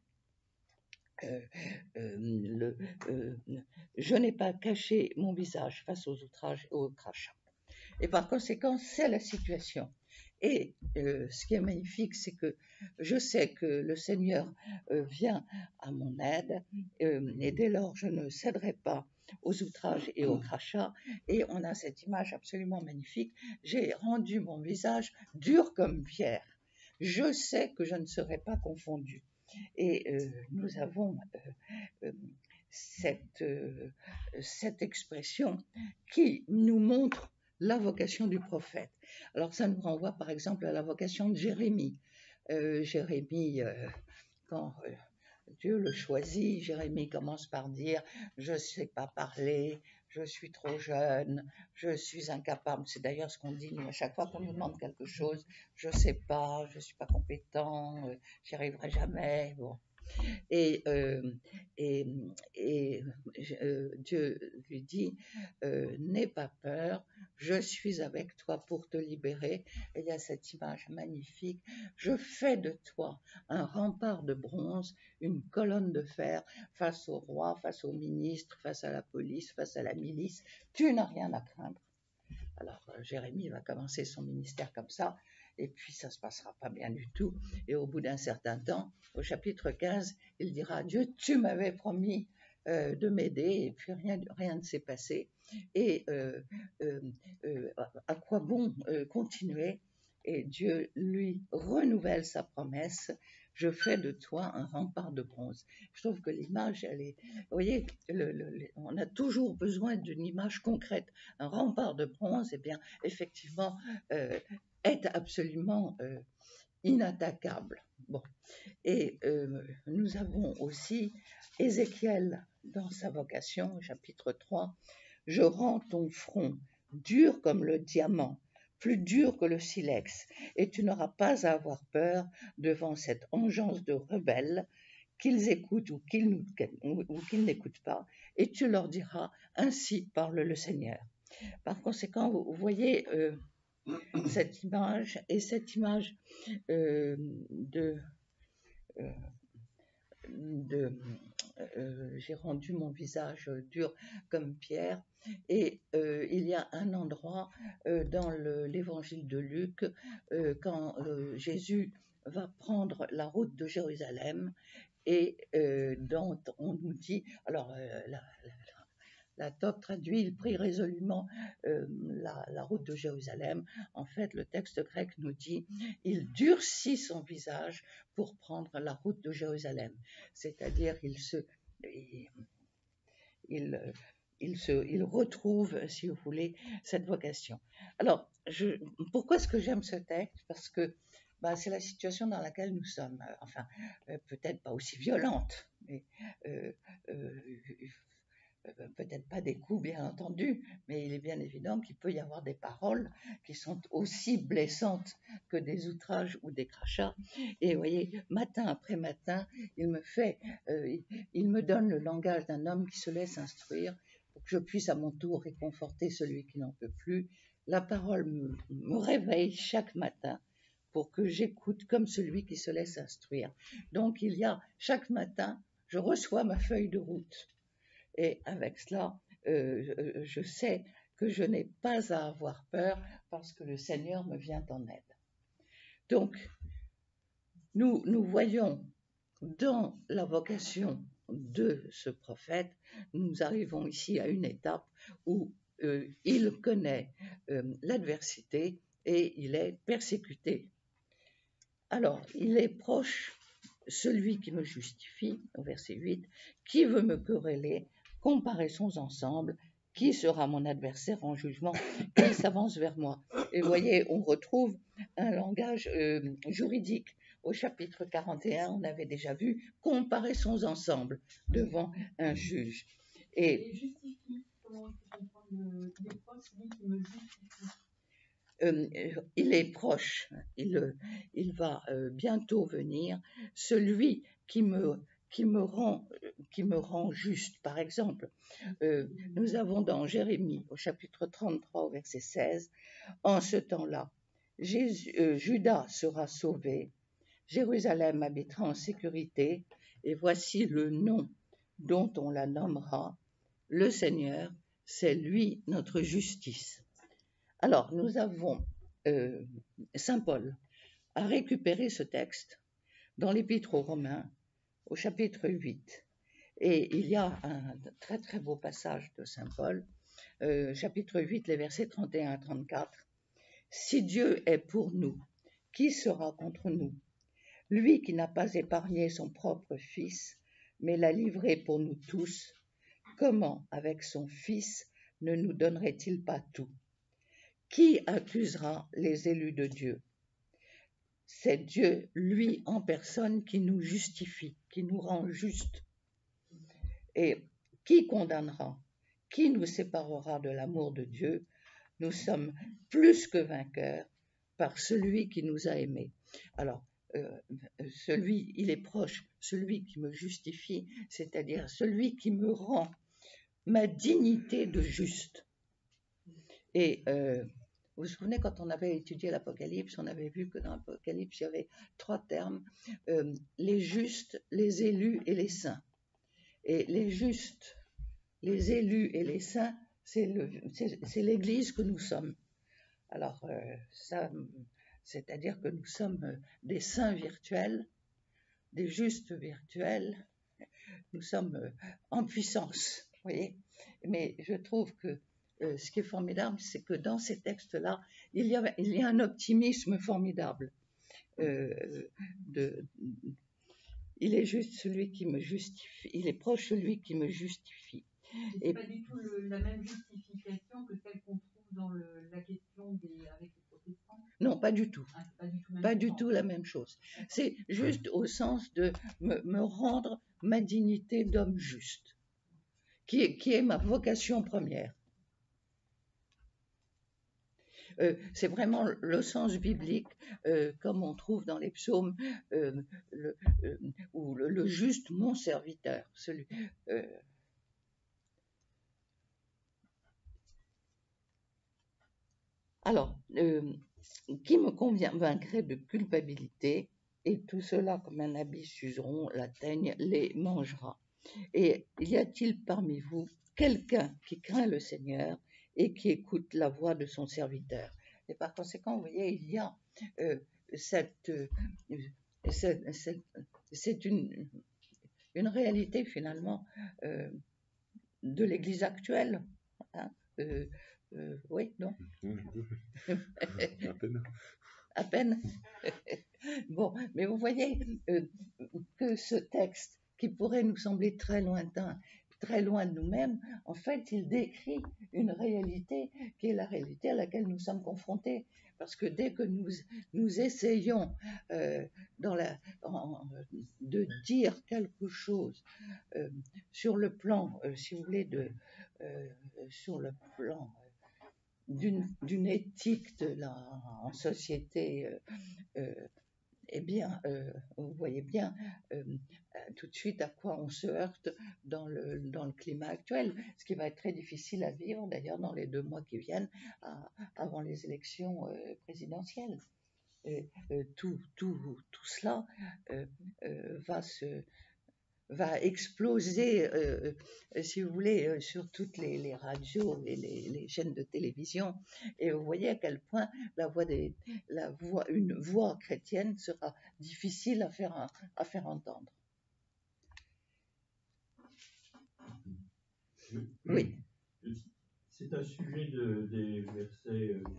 S1: euh, euh, le euh, « je n'ai pas caché mon visage face aux outrages et aux crachats ». Et par conséquent, c'est la situation. Et euh, ce qui est magnifique, c'est que je sais que le Seigneur euh, vient à mon aide, euh, et dès lors, je ne céderai pas aux outrages et aux crachats. Et on a cette image absolument magnifique. J'ai rendu mon visage dur comme pierre. Je sais que je ne serai pas confondu. Et euh, nous avons euh, euh, cette, euh, cette expression qui nous montre la vocation du prophète. Alors ça nous renvoie par exemple à la vocation de Jérémie. Euh, Jérémie, euh, quand euh, Dieu le choisit, Jérémie commence par dire « je ne sais pas parler, je suis trop jeune, je suis incapable ». C'est d'ailleurs ce qu'on dit nous, à chaque fois qu'on nous demande quelque chose, « je ne sais pas, je ne suis pas compétent, euh, j'y arriverai jamais ». Bon. Et, euh, et, et euh, Dieu lui dit euh, « n'aie pas peur, je suis avec toi pour te libérer ». Et il y a cette image magnifique. Je fais de toi un rempart de bronze, une colonne de fer face au roi, face au ministre, face à la police, face à la milice. Tu n'as rien à craindre. Alors Jérémie va commencer son ministère comme ça. Et puis ça ne se passera pas bien du tout. Et au bout d'un certain temps, au chapitre quinze, il dira à Dieu, tu m'avais promis euh, de m'aider, et puis rien, rien ne s'est passé. Et euh, euh, euh, à quoi bon euh, continuer? Et Dieu lui renouvelle sa promesse. Je fais de toi un rempart de bronze. Je trouve que l'image, elle est... Vous voyez, le, le, le, on a toujours besoin d'une image concrète. Un rempart de bronze, eh bien, effectivement, euh, est absolument euh, inattaquable. Bon. Et euh, nous avons aussi Ézéchiel dans sa vocation, chapitre trois. « Je rends ton front dur comme le diamant, plus dur que le silex, et tu n'auras pas à avoir peur devant cette engeance de rebelles, qu'ils écoutent ou qu'ils, ou qu'ils n'écoutent pas, et tu leur diras, ainsi parle le Seigneur. » Par conséquent, vous voyez euh, cette image, et cette image euh, de, euh, de euh, j'ai rendu mon visage dur comme pierre. Et euh, il y a un endroit euh, dans le- l'évangile de Luc, euh, quand euh, Jésus va prendre la route de Jérusalem, et euh, dont on nous dit, alors euh, la, la, la T O B traduit, il prit résolument euh, la, la route de Jérusalem. En fait, le texte grec nous dit, il durcit son visage pour prendre la route de Jérusalem. C'est-à-dire, il se, il, il, il se, il retrouve, si vous voulez, cette vocation. Alors, je, pourquoi est-ce que j'aime ce texte? Parce que bah, c'est la situation dans laquelle nous sommes. Enfin, euh, peut-être pas aussi violente, mais euh, euh, peut-être pas des coups, bien entendu, mais il est bien évident qu'il peut y avoir des paroles qui sont aussi blessantes que des outrages ou des crachats. Et vous voyez, matin après matin, il me fait, euh, il me donne le langage d'un homme qui se laisse instruire pour que je puisse à mon tour réconforter celui qui n'en peut plus. La parole me, me réveille chaque matin pour que j'écoute comme celui qui se laisse instruire. Donc il y a chaque matin, je reçois ma feuille de route. Et avec cela, euh, je sais que je n'ai pas à avoir peur parce que le Seigneur me vient en aide. Donc, nous, nous voyons dans la vocation de ce prophète, nous arrivons ici à une étape où euh, il connaît euh, l'adversité et il est persécuté. Alors, il est proche, celui qui me justifie, au verset huit, qui veut me quereller, comparaissons ensemble, qui sera mon adversaire en jugement, il s'avance vers moi. Et vous voyez, on retrouve un langage euh, juridique. Au chapitre quarante et un, on avait déjà vu, comparaissons ensemble devant un juge.
S3: Et, et justifie, comment il faut comprendre le, les proches, celui qui me justifie.
S1: Euh, il est proche, il, il va euh, bientôt venir, celui qui me, qui me rend, qui me rend juste. Par exemple, euh, nous avons dans Jérémie, au chapitre trente-trois, au verset seize, en ce temps-là, Jésus, euh, Juda sera sauvé, Jérusalem habitera en sécurité, et voici le nom dont on la nommera, le Seigneur, c'est lui notre justice. Alors, nous avons euh, Saint Paul a récupéré ce texte dans l'Épître aux Romains, au chapitre huit. Et il y a un très très beau passage de Saint Paul, euh, chapitre huit, les versets trente et un à trente-quatre. Si Dieu est pour nous, qui sera contre nous? Lui qui n'a pas épargné son propre Fils, mais l'a livré pour nous tous, comment, avec son Fils, ne nous donnerait-il pas tout? Qui accusera les élus de Dieu? C'est Dieu, lui en personne, qui nous justifie, qui nous rend justes. Et qui condamnera? Qui nous séparera de l'amour de Dieu? Nous sommes plus que vainqueurs par celui qui nous a aimés. Alors, euh, celui, il est proche, celui qui me justifie, c'est-à-dire celui qui me rend ma dignité de juste. Et euh, vous vous souvenez, quand on avait étudié l'Apocalypse, on avait vu que dans l'Apocalypse, il y avait trois termes, euh, les justes, les élus et les saints. Et les justes, les élus et les saints, c'est, le, c'est, c'est l'Église que nous sommes. Alors, euh, ça, c'est-à-dire que nous sommes des saints virtuels, des justes virtuels, nous sommes en puissance, vous voyez. Mais je trouve que Euh, ce qui est formidable, c'est que dans ces textes-là, il y a, il y a un optimisme formidable. Euh, de, il est juste celui qui me justifie, il est proche celui qui me justifie.
S3: C'est Et pas du tout le, la même justification que celle qu'on trouve dans le, la question des, avec les protestants.
S1: Non, pas du tout.
S3: Ah, pas du tout,
S1: pas du tout la même chose. C'est juste au sens de me, me rendre ma dignité d'homme juste, qui est, qui est ma vocation première. Euh, c'est vraiment le sens biblique, euh, comme on trouve dans les psaumes, euh, le, euh, ou le, le juste mon serviteur. Celui, euh, alors, euh, qui me convaincrait de culpabilité, et tout cela comme un habit s'useront, la teigne les mangera. Et y a-t-il parmi vous quelqu'un qui craint le Seigneur et qui écoute la voix de son serviteur? Et par conséquent, vous voyez, il y a euh, cette, euh, cette, cette- c'est une, une réalité finalement euh, de l'Église actuelle. Hein. Euh, euh, oui, non,
S4: À peine.
S1: à peine. Bon, mais vous voyez euh, que ce texte, qui pourrait nous sembler très lointain, très loin de nous-mêmes, en fait, il décrit une réalité qui est la réalité à laquelle nous sommes confrontés. Parce que dès que nous, nous essayons euh, dans la, en- de dire quelque chose euh, sur le plan, euh, si vous voulez, de, euh, sur le plan d'une d'une éthique de la, en société, euh, euh, eh bien, euh, vous voyez bien euh, tout de suite à quoi on se heurte dans le, dans le climat actuel, ce qui va être très difficile à vivre d'ailleurs dans les deux mois qui viennent à- avant les élections euh, présidentielles. Et, euh, tout, tout, tout cela euh, euh, va se va exploser, euh, euh, si vous voulez, euh, sur toutes les, les radios et les, les chaînes de télévision. Et vous voyez à quel point la voix des, la voix, une voix chrétienne sera difficile à faire, à faire entendre. Oui.
S5: C'est un sujet de, des versets euh,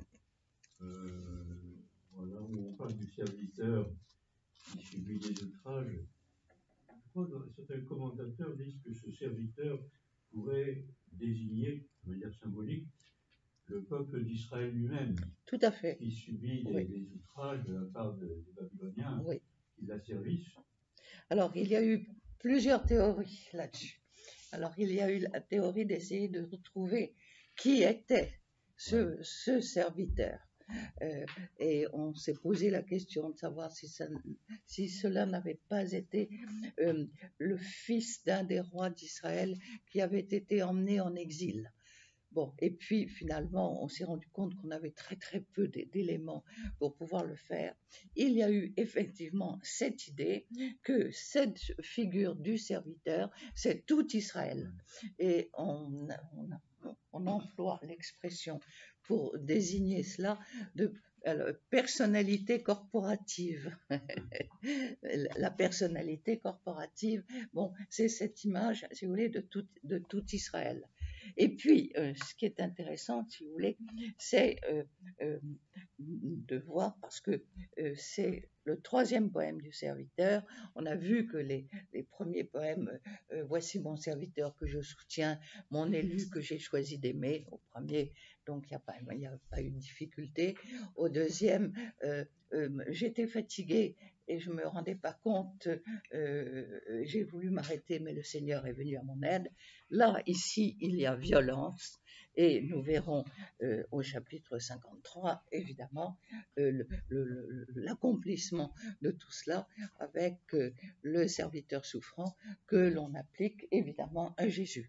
S5: euh, voilà, où on parle du serviteur qui subit des outrages. Je crois que certains commentateurs disent que ce serviteur pourrait désigner, de manière symbolique, le peuple d'Israël lui-même.
S1: Tout à fait.
S5: Qui subit des,
S1: Oui.
S5: des outrages de la part de- des Babyloniens
S1: Oui.
S5: qui l'asservissent.
S1: Alors, il y a eu plusieurs théories là-dessus. Alors, il y a eu la théorie d'essayer de retrouver qui était ce, ce serviteur. Euh, et on s'est posé la question de savoir si, ça, si cela n'avait pas été euh, le fils d'un des rois d'Israël qui avait été emmené en exil. Bon, et puis finalement, on s'est rendu compte qu'on avait très très peu d'éléments pour pouvoir le faire. Il y a eu effectivement cette idée que cette figure du serviteur, c'est tout Israël. Et on, on, on emploie l'expression pour désigner cela de alors, personnalité corporative. La personnalité corporative, bon, c'est cette image, si vous voulez, de tout, de tout Israël. Et puis, euh, ce qui est intéressant, si vous voulez, c'est euh, euh, de voir, parce que euh, c'est le troisième poème du serviteur. On a vu que les, les premiers poèmes, euh, voici mon serviteur que je soutiens, mon élu que j'ai choisi d'aimer, au premier, donc il n'y a, pas, y a pas eu de difficulté. Au deuxième, euh, euh, j'étais fatiguée et je ne me rendais pas compte, euh, j'ai voulu m'arrêter, mais le Seigneur est venu à mon aide. Là, ici, il y a violence, et nous verrons euh, au chapitre cinquante-trois, évidemment, euh, l'accomplissement de tout cela avec euh, le serviteur souffrant que l'on applique évidemment à Jésus.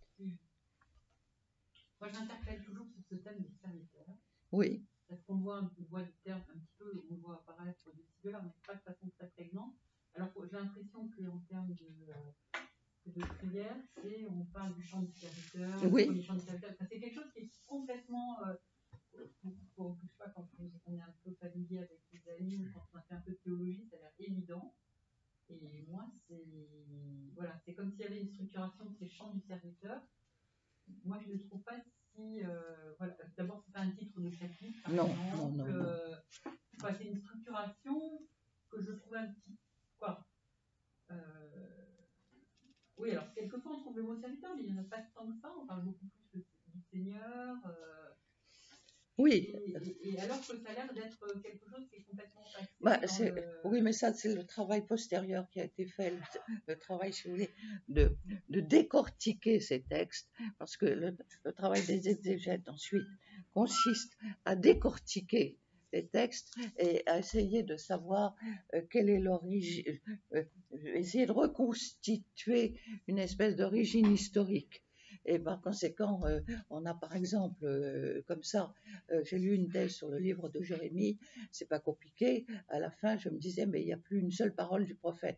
S3: Moi, j'interpelle toujours sur ce thème des serviteurs.
S1: Oui.
S3: Parce qu'on voit, on voit le terme un petit peu, on le voit apparaître de ci, de là, mais pas de façon très prégnante. Alors, j'ai l'impression qu'en termes de, euh, de prière, c'est, on parle du chant du serviteur,
S1: oui.
S3: du chant du serviteur. Enfin, c'est quelque chose qui est complètement, euh, pour, pour, je sais pas, quand on est un peu familier avec Isaïe ou quand on a fait un peu de théologie, ça a l'air évident. Et moi, c'est, voilà, c'est comme s'il y avait une structuration de ces chants du serviteur. Moi, je ne trouve pas si, euh, voilà, d'abord, c'est pas un titre de chapitre, par
S1: non,
S3: exemple.
S1: Non, non, non.
S3: Euh, enfin, c'est une structuration que je trouve un petit, quoi. Euh, oui, alors quelquefois on trouve le mot serviteur, mais il n'y en a pas tant que ça. On parle beaucoup plus du Seigneur. Euh,
S1: oui.
S3: Et, et, et alors que ça a l'air d'être quelque chose qui est complètement passé.
S1: Bah,
S3: dans le...
S1: Oui, mais ça, c'est le travail postérieur qui a été fait, le, le travail, si vous voulez, de, de décortiquer ces textes, parce que le, le travail des exégètes ensuite consiste à décortiquer les textes et à essayer de savoir euh, quelle est l'origine, euh, essayer de reconstituer une espèce d'origine historique. Et par conséquent, euh, on a par exemple, euh, comme ça, euh, j'ai lu une thèse sur le livre de Jérémie, c'est pas compliqué. À la fin, je me disais, mais il n'y a plus une seule parole du prophète.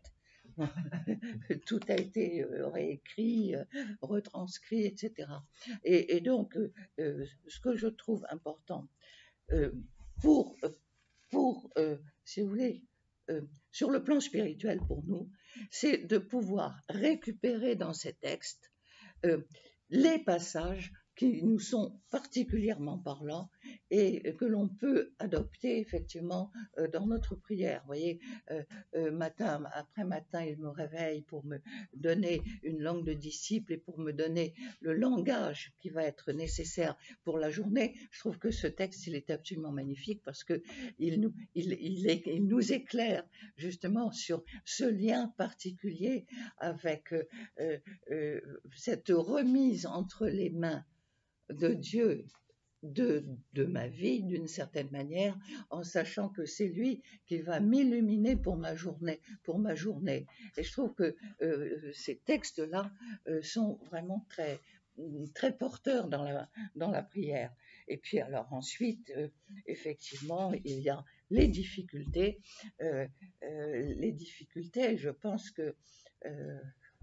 S1: tout a été euh, réécrit, euh, retranscrit, et cetera. Et, et donc, euh, euh, ce que je trouve important euh, pour, pour euh, si vous voulez, euh, sur le plan spirituel pour nous, c'est de pouvoir récupérer dans ces textes euh, les passages qui nous sont particulièrement parlants et que l'on peut adopter effectivement euh, dans notre prière. Vous voyez, euh, euh, matin après matin, il me réveille pour me donner une langue de disciple et pour me donner le langage qui va être nécessaire pour la journée. Je trouve que ce texte, il est absolument magnifique parce que il nous, il, il, est, il nous éclaire justement sur ce lien particulier avec euh, euh, cette remise entre les mains de Dieu de, de ma vie d'une certaine manière, en sachant que c'est lui qui va m'illuminer pour ma journée, pour ma journée. Et je trouve que euh, ces textes-là euh, sont vraiment très, très porteurs dans la, dans la prière. Et puis alors ensuite, euh, effectivement, il y a les difficultés. Euh, euh, les difficultés, je pense que euh,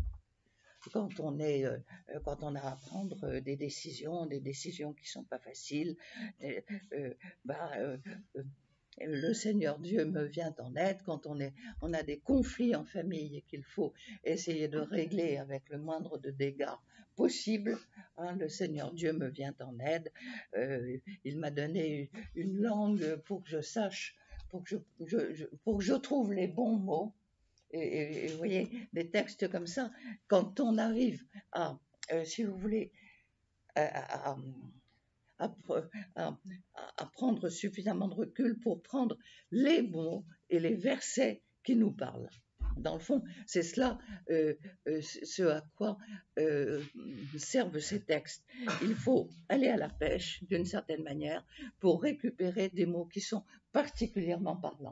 S1: quand on est, euh, quand on a à prendre euh, des décisions, des décisions qui sont pas faciles, euh, euh, bah, euh, euh, le Seigneur Dieu me vient en aide quand on est, on a des conflits en famille et qu'il faut essayer de régler avec le moindre de dégâts possible. Hein, le Seigneur Dieu me vient en aide. Euh, il m'a donné une langue pour que je sache, pour que je, je, je, pour que je trouve les bons mots. Et, et vous voyez, des textes comme ça, quand on arrive à, euh, si vous voulez, à, à, à, à, à prendre suffisamment de recul pour prendre les mots et les versets qui nous parlent. Dans le fond, c'est cela euh, euh, ce à quoi euh, servent ces textes. Il faut aller à la pêche, d'une certaine manière, pour récupérer des mots qui sont particulièrement parlants.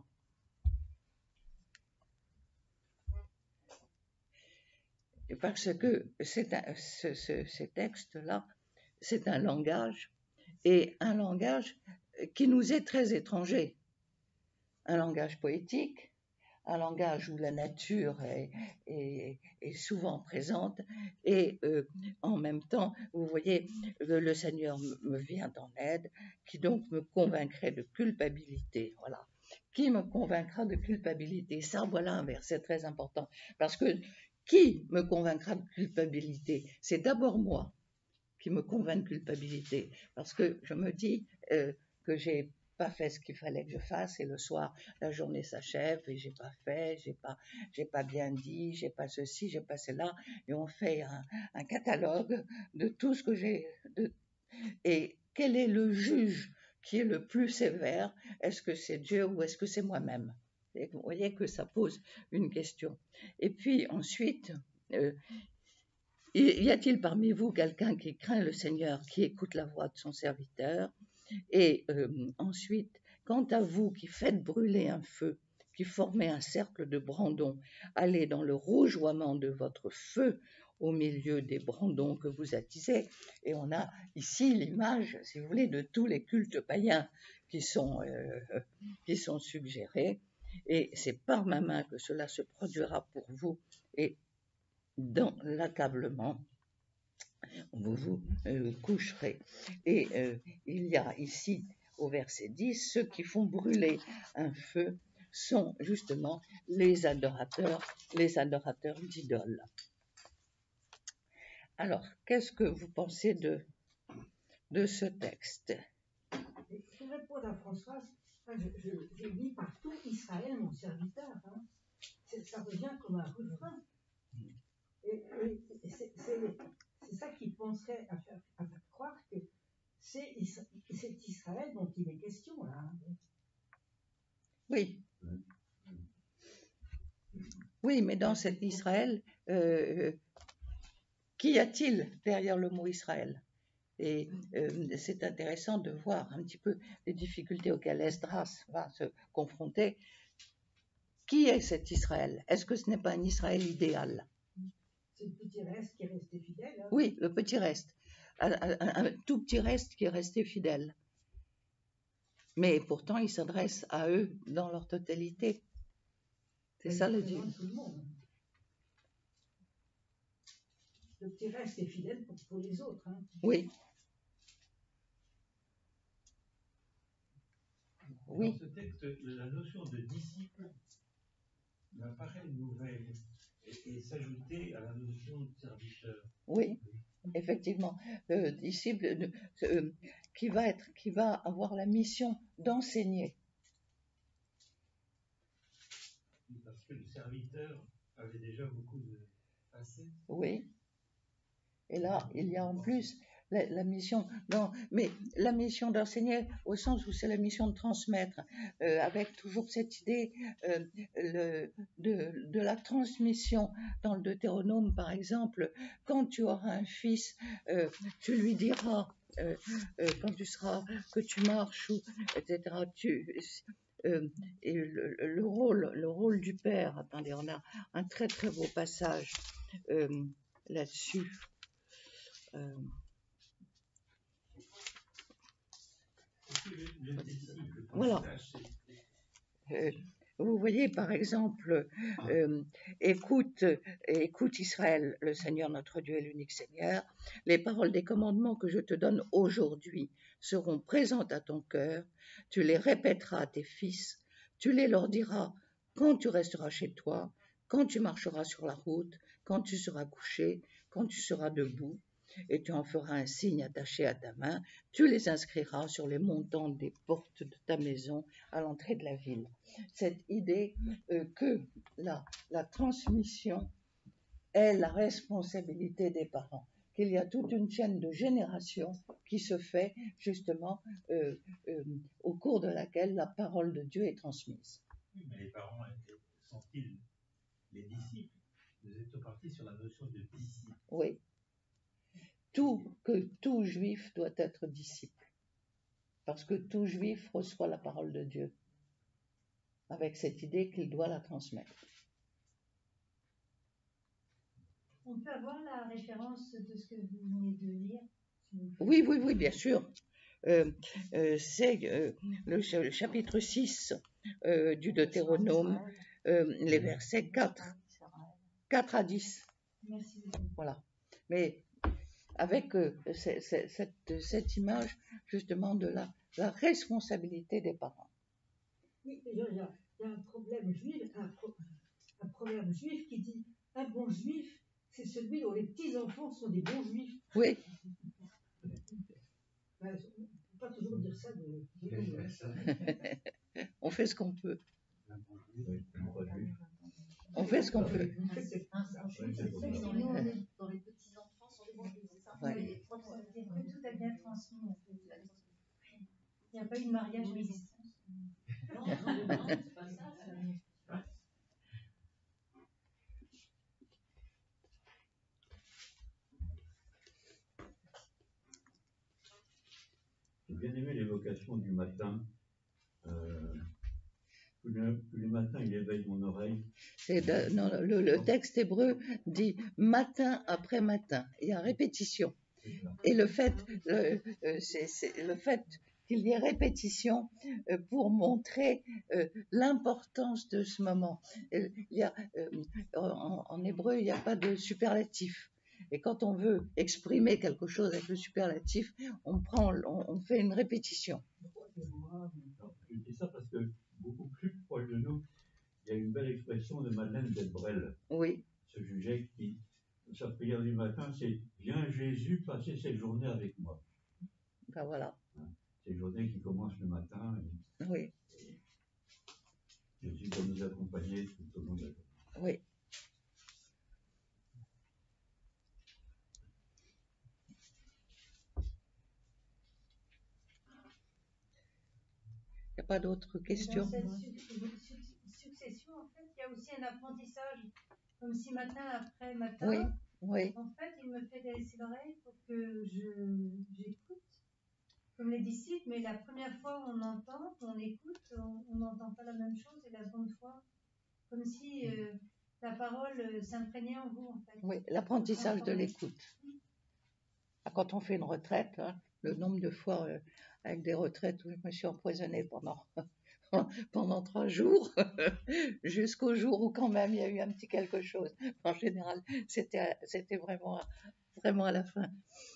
S1: Parce que c'est un, ce, ce, ces textes-là, c'est un langage, et un langage qui nous est très étranger. Un langage poétique, un langage où la nature est, est, est souvent présente, et euh, en même temps, vous voyez, le, le Seigneur me vient en aide, qui donc me convaincrait de culpabilité. Voilà. Qui me convaincra de culpabilité? Ça, voilà un verset très important, parce que qui me convaincra de culpabilité? C'est d'abord moi qui me convainc de culpabilité, parce que je me dis euh, que j'ai pas fait ce qu'il fallait que je fasse, et le soir, la journée s'achève, et j'ai pas fait, j'ai pas, j'ai pas bien dit, j'ai pas ceci, j'ai pas cela, et on fait un, un catalogue de tout ce que j'ai, de, et quel est le juge qui est le plus sévère? Est-ce que c'est Dieu ou est-ce que c'est moi-même? Et vous voyez que ça pose une question. Et puis ensuite, euh, y a-t-il parmi vous quelqu'un qui craint le Seigneur, qui écoute la voix de son serviteur? Et euh, ensuite, quant à vous qui faites brûler un feu, qui formez un cercle de brandons, allez dans le rougeoiement de votre feu au milieu des brandons que vous attisez. Et on a ici l'image, si vous voulez, de tous les cultes païens qui sont, euh, qui sont suggérés. Et c'est par ma main que cela se produira pour vous. Et dans l'accablement, vous vous euh, coucherez. Et euh, il y a ici, au verset dix, ceux qui font brûler un feu sont justement les adorateurs, les adorateurs d'idoles. Alors, qu'est-ce que vous pensez de, de ce texte?
S6: Pour répondre à Françoise, je, je, je lis partout Israël, mon serviteur. Hein. Ça revient comme un refrain. Et, et, et c'est, c'est, c'est ça qui penserait à faire, à faire croire que c'est, c'est Israël dont il est question là.
S1: Oui. Oui, mais dans cet Israël, euh, qu'y a-t-il derrière le mot Israël? Et euh, c'est intéressant de voir un petit peu les difficultés auxquelles Esdras va se confronter. Qui est cet Israël? Est-ce que ce n'est pas un Israël idéal?
S6: C'est le petit reste qui est resté fidèle. Hein?
S1: Oui, le petit reste. Un, un, un tout petit reste qui est resté fidèle. Mais pourtant, il s'adresse à eux dans leur totalité. C'est ça le Dieu.
S6: le petit reste est fidèle pour, pour les autres. Hein.
S1: Oui. Oui.
S5: Dans ce texte, la notion de disciple m'apparaît nouvelle et, et s'ajouter à la notion de serviteur.
S1: Oui, effectivement. Le disciple euh, euh, qui va être, qui va avoir la mission d'enseigner.
S5: Parce que le serviteur avait déjà beaucoup de facettes.
S1: Oui. Et là, il y a en plus la, la mission, non, mais la mission d'enseigner au sens où c'est la mission de transmettre, euh, avec toujours cette idée euh, le, de, de la transmission. Dans le Deutéronome, par exemple, quand tu auras un fils, euh, tu lui diras, euh, euh, quand tu seras, que tu marches, ou, et cetera. Tu, euh, et le, le rôle, le rôle du père. Attendez, on a un très très beau passage euh, là-dessus. Euh,
S5: Le, le disciple,
S1: Voilà. Euh, vous voyez, par exemple, euh, écoute, écoute Israël, le Seigneur notre Dieu est l'unique Seigneur. Les paroles des commandements que je te donne aujourd'hui seront présentes à ton cœur. Tu les répéteras à tes fils. Tu les leur diras quand tu resteras chez toi, quand tu marcheras sur la route, quand tu seras couché, quand tu seras debout. Et tu en feras un signe attaché à ta main. Tu les inscriras sur les montants des portes de ta maison à l'entrée de la ville. Cette idée euh, que la, la transmission est la responsabilité des parents, qu'il y a toute une chaîne de générations qui se fait justement euh, euh, au cours de laquelle la parole de Dieu est transmise.
S5: Oui, mais les parents sont-ils les disciples? Vous êtes partis sur la notion de disciple.
S1: Oui. Tout, que tout juif doit être disciple. Parce que tout juif reçoit la parole de Dieu. Avec cette idée qu'il doit la transmettre.
S7: On peut avoir la référence de ce que vous venez de lire?
S1: Oui, oui, oui, bien sûr. Euh, euh, c'est euh, le, le chapitre six euh, du Deutéronome, euh, les versets quatre, quatre à dix.
S7: Merci.
S1: Voilà. Mais avec euh, c'est, c'est, cette, cette image justement de la, la responsabilité des parents.
S6: Oui, il y, a, il y a un problème juif, un, pro, un proverbe juif qui dit un bon juif, c'est celui dont les petits-enfants sont des bons juifs.
S1: Oui.
S6: Ben, on ne peut pas toujours dire ça de, de
S1: On fait ce qu'on peut. On fait ce qu'on peut.
S7: Nous, on est dans les petits-enfants sont des bons juifs, c'est ça?
S1: Ouais.
S7: Que tout a bien transmis, en fait. Il n'y a pas eu de mariage mixte.
S3: Non, non, non, c'est pas ça.
S5: J'ai bien aimé l'évocation du matin. Euh, tous, les, tous les matins, il éveille mon oreille.
S1: C'est de, non, le, le texte hébreu dit matin après matin. Il y a répétition. Et le fait, le, c'est, c'est le fait qu'il y ait répétition pour montrer l'importance de ce moment. Il y a, en, en hébreu, il n'y a pas de superlatif. Et quand on veut exprimer quelque chose avec le superlatif, on prend, on, on fait une répétition.
S5: Je dis ça parce que beaucoup plus proche de nous, il y a une belle expression de Madeleine Delbrel.
S1: Oui.
S5: Ce juge qui, sa prière du matin, c'est « Viens Jésus passer cette journée avec moi ».
S1: Ben voilà.
S5: C'est une journée qui commence le matin. Et,
S1: oui.
S5: Et Jésus va nous accompagner tout au long de la journée.
S1: Oui. Il n'y a pas d'autres questions?
S7: Dans cette su- succession, en fait, il y a aussi un apprentissage, comme si matin après matin,
S1: oui, oui.
S7: en fait, il me fait délaisser l'oreille pour que je, j'écoute, comme les disciples, mais la première fois on entend, on écoute, on n'entend pas la même chose, et la seconde fois, comme si euh, la parole s'imprégnait en vous, en fait.
S1: Oui, l'apprentissage de l'écoute. Quand on fait une retraite, hein, le nombre de fois euh, avec des retraites où je me suis empoisonnée pendant pendant trois jours, jusqu'au jour où quand même il y a eu un petit quelque chose. En général, c'était, c'était vraiment, vraiment à la fin.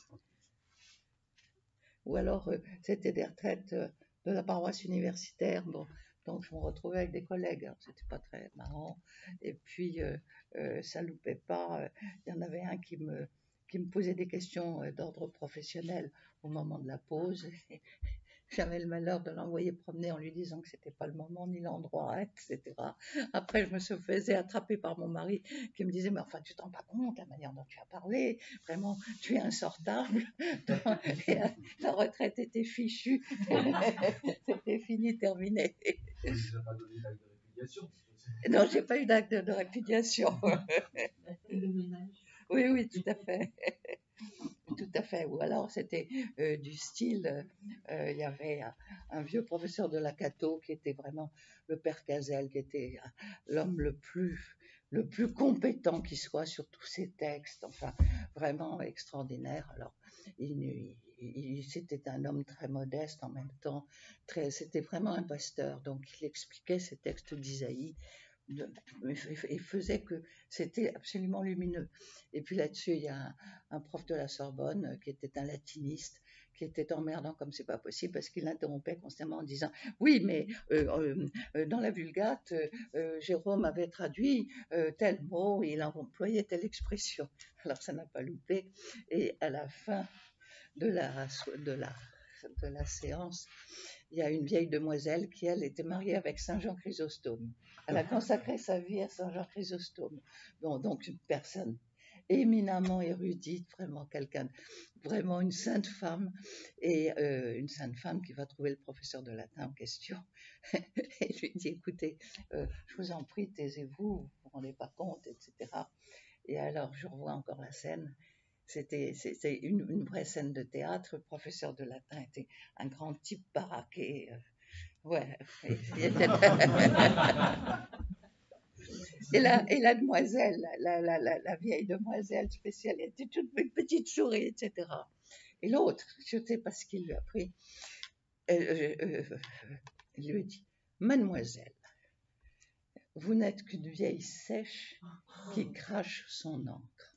S1: Ou alors, euh, c'était des retraites euh, de la paroisse universitaire. Bon, donc, je me retrouvais avec des collègues. Alors, c'était pas très marrant. Et puis, euh, euh, ça loupait pas. Il y en avait un qui me, qui me posait des questions euh, d'ordre professionnel au moment de la pause. J'avais le malheur de l'envoyer promener en lui disant que c'était pas le moment ni l'endroit, et cetera. Après, je me suis faisais attraper par mon mari qui me disait, mais enfin, tu t'en rends pas compte, la manière dont tu as parlé, vraiment, tu es insortable. Et la retraite était fichue. C'était fini, terminé.
S2: On ne a pas donné d'acte de répudiation.
S1: Non, j'ai pas eu d'acte de répudiation.
S3: Le ménage.
S1: Oui, oui, tout à fait. Tout à fait. Ou alors c'était euh, du style, euh, il y avait un, un vieux professeur de la Cato qui était vraiment le père Cazel, qui était euh, l'homme le plus, le plus compétent qui soit sur tous ces textes, enfin vraiment extraordinaire. Alors, il, il, il- c'était un homme très modeste en même temps, très, c'était vraiment un pasteur. Donc, il expliquait ces textes d'Isaïe de- et faisait que c'était absolument lumineux. Et puis là-dessus, il y a un, un prof de la Sorbonne euh, qui était un latiniste, qui était emmerdant comme c'est pas possible parce qu'il l'interrompait constamment en disant oui, mais euh, euh, euh, dans la Vulgate, euh, euh, Jérôme avait traduit euh, tel mot et il en employait telle expression. Alors ça n'a pas loupé. Et à la fin de la, de la, de la séance, il y a une vieille demoiselle qui, elle, était mariée avec Saint Jean Chrysostome. Elle a consacré sa vie à Saint Jean Chrysostome. Bon, donc une personne éminemment érudite, vraiment quelqu'un, vraiment une sainte femme, et euh, une sainte femme qui va trouver le professeur de latin en question et lui dit, écoutez, euh, je vous en prie, taisez-vous, vous vous rendez pas compte, et cetera. Et alors, je revois encore la scène. C'était, c'était une, une vraie scène de théâtre. Le professeur de latin était un grand type baraqué. euh, Ouais. Et, il était- et la, et la demoiselle, la, la, la, la vieille demoiselle spéciale, elle était toute une petite souris, et cetera. Et l'autre, je ne sais pas ce qu'il lui a pris, euh, euh, euh, il lui dit, mademoiselle, vous n'êtes qu'une vieille sèche qui crache son encre.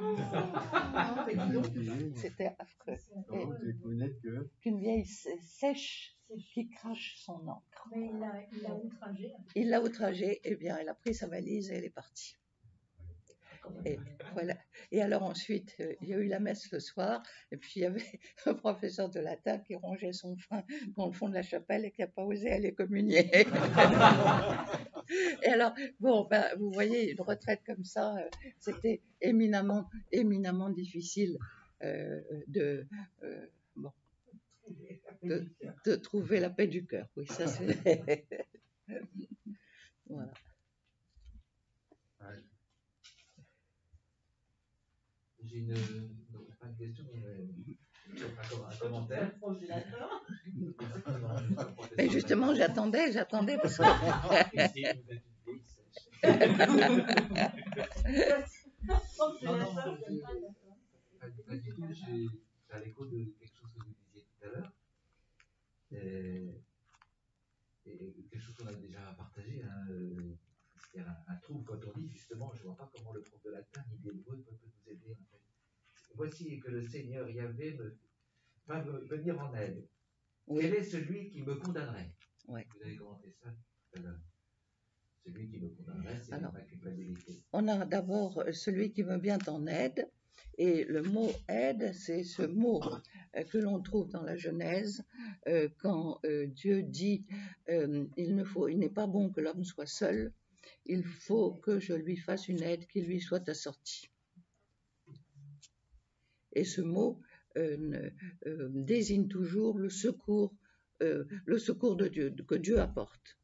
S1: C'était affreux. Et
S4: Vous n'êtes que.
S1: qu'une vieille sè- sèche qui crache son encre.
S7: Mais il l'a il l'a outragé.
S1: Il l'a outragée, et bien elle a pris sa valise et elle est partie. Et voilà. Et alors ensuite, euh, il y a eu la messe le soir, et puis il y avait un professeur de latin qui rongeait son frein dans le fond de la chapelle et qui n'a pas osé aller communier. Et alors, bon, ben, vous voyez, une retraite comme ça, euh, c'était éminemment, éminemment difficile euh, de, euh, bon, de, de trouver la paix du cœur. Oui, ça c'est. Voilà.
S2: J'ai une, non, pas une question, mais euh, un, un commentaire.
S3: Proche de la fin.
S1: Et justement, j'attendais, j'attendais parce que.
S3: Proche de
S2: Non,
S3: la
S2: non,
S3: fin,
S2: je-
S3: j'aime pas la fin.
S2: Pas, pas du tout, j'ai à l'écho de quelque chose que vous disiez tout à l'heure. Et, et quelque chose qu'on a déjà partagé, hein, euh, il y a un, un trouble quand on dit justement, je ne vois pas comment le prof de latin ni d'hébreu peut nous aider. En fait. Voici que le Seigneur Yahvé me, va me venir en aide.
S1: Oui.
S2: Quel est celui qui me condamnerait?
S1: Ouais.
S2: Vous avez commenté ça tout à l'heure. Celui qui me condamnerait, c'est
S1: Alors,
S2: ma culpabilité.
S1: On a d'abord euh, celui qui me vient en aide, et le mot aide, c'est ce mot euh, que l'on trouve dans la Genèse euh, quand euh, Dieu dit euh, il ne faut, il n'est pas bon que l'homme soit seul, il faut que je lui fasse une aide qui lui soit assortie. Et ce mot euh, ne- euh, désigne toujours le secours, euh, le secours de Dieu, que Dieu apporte.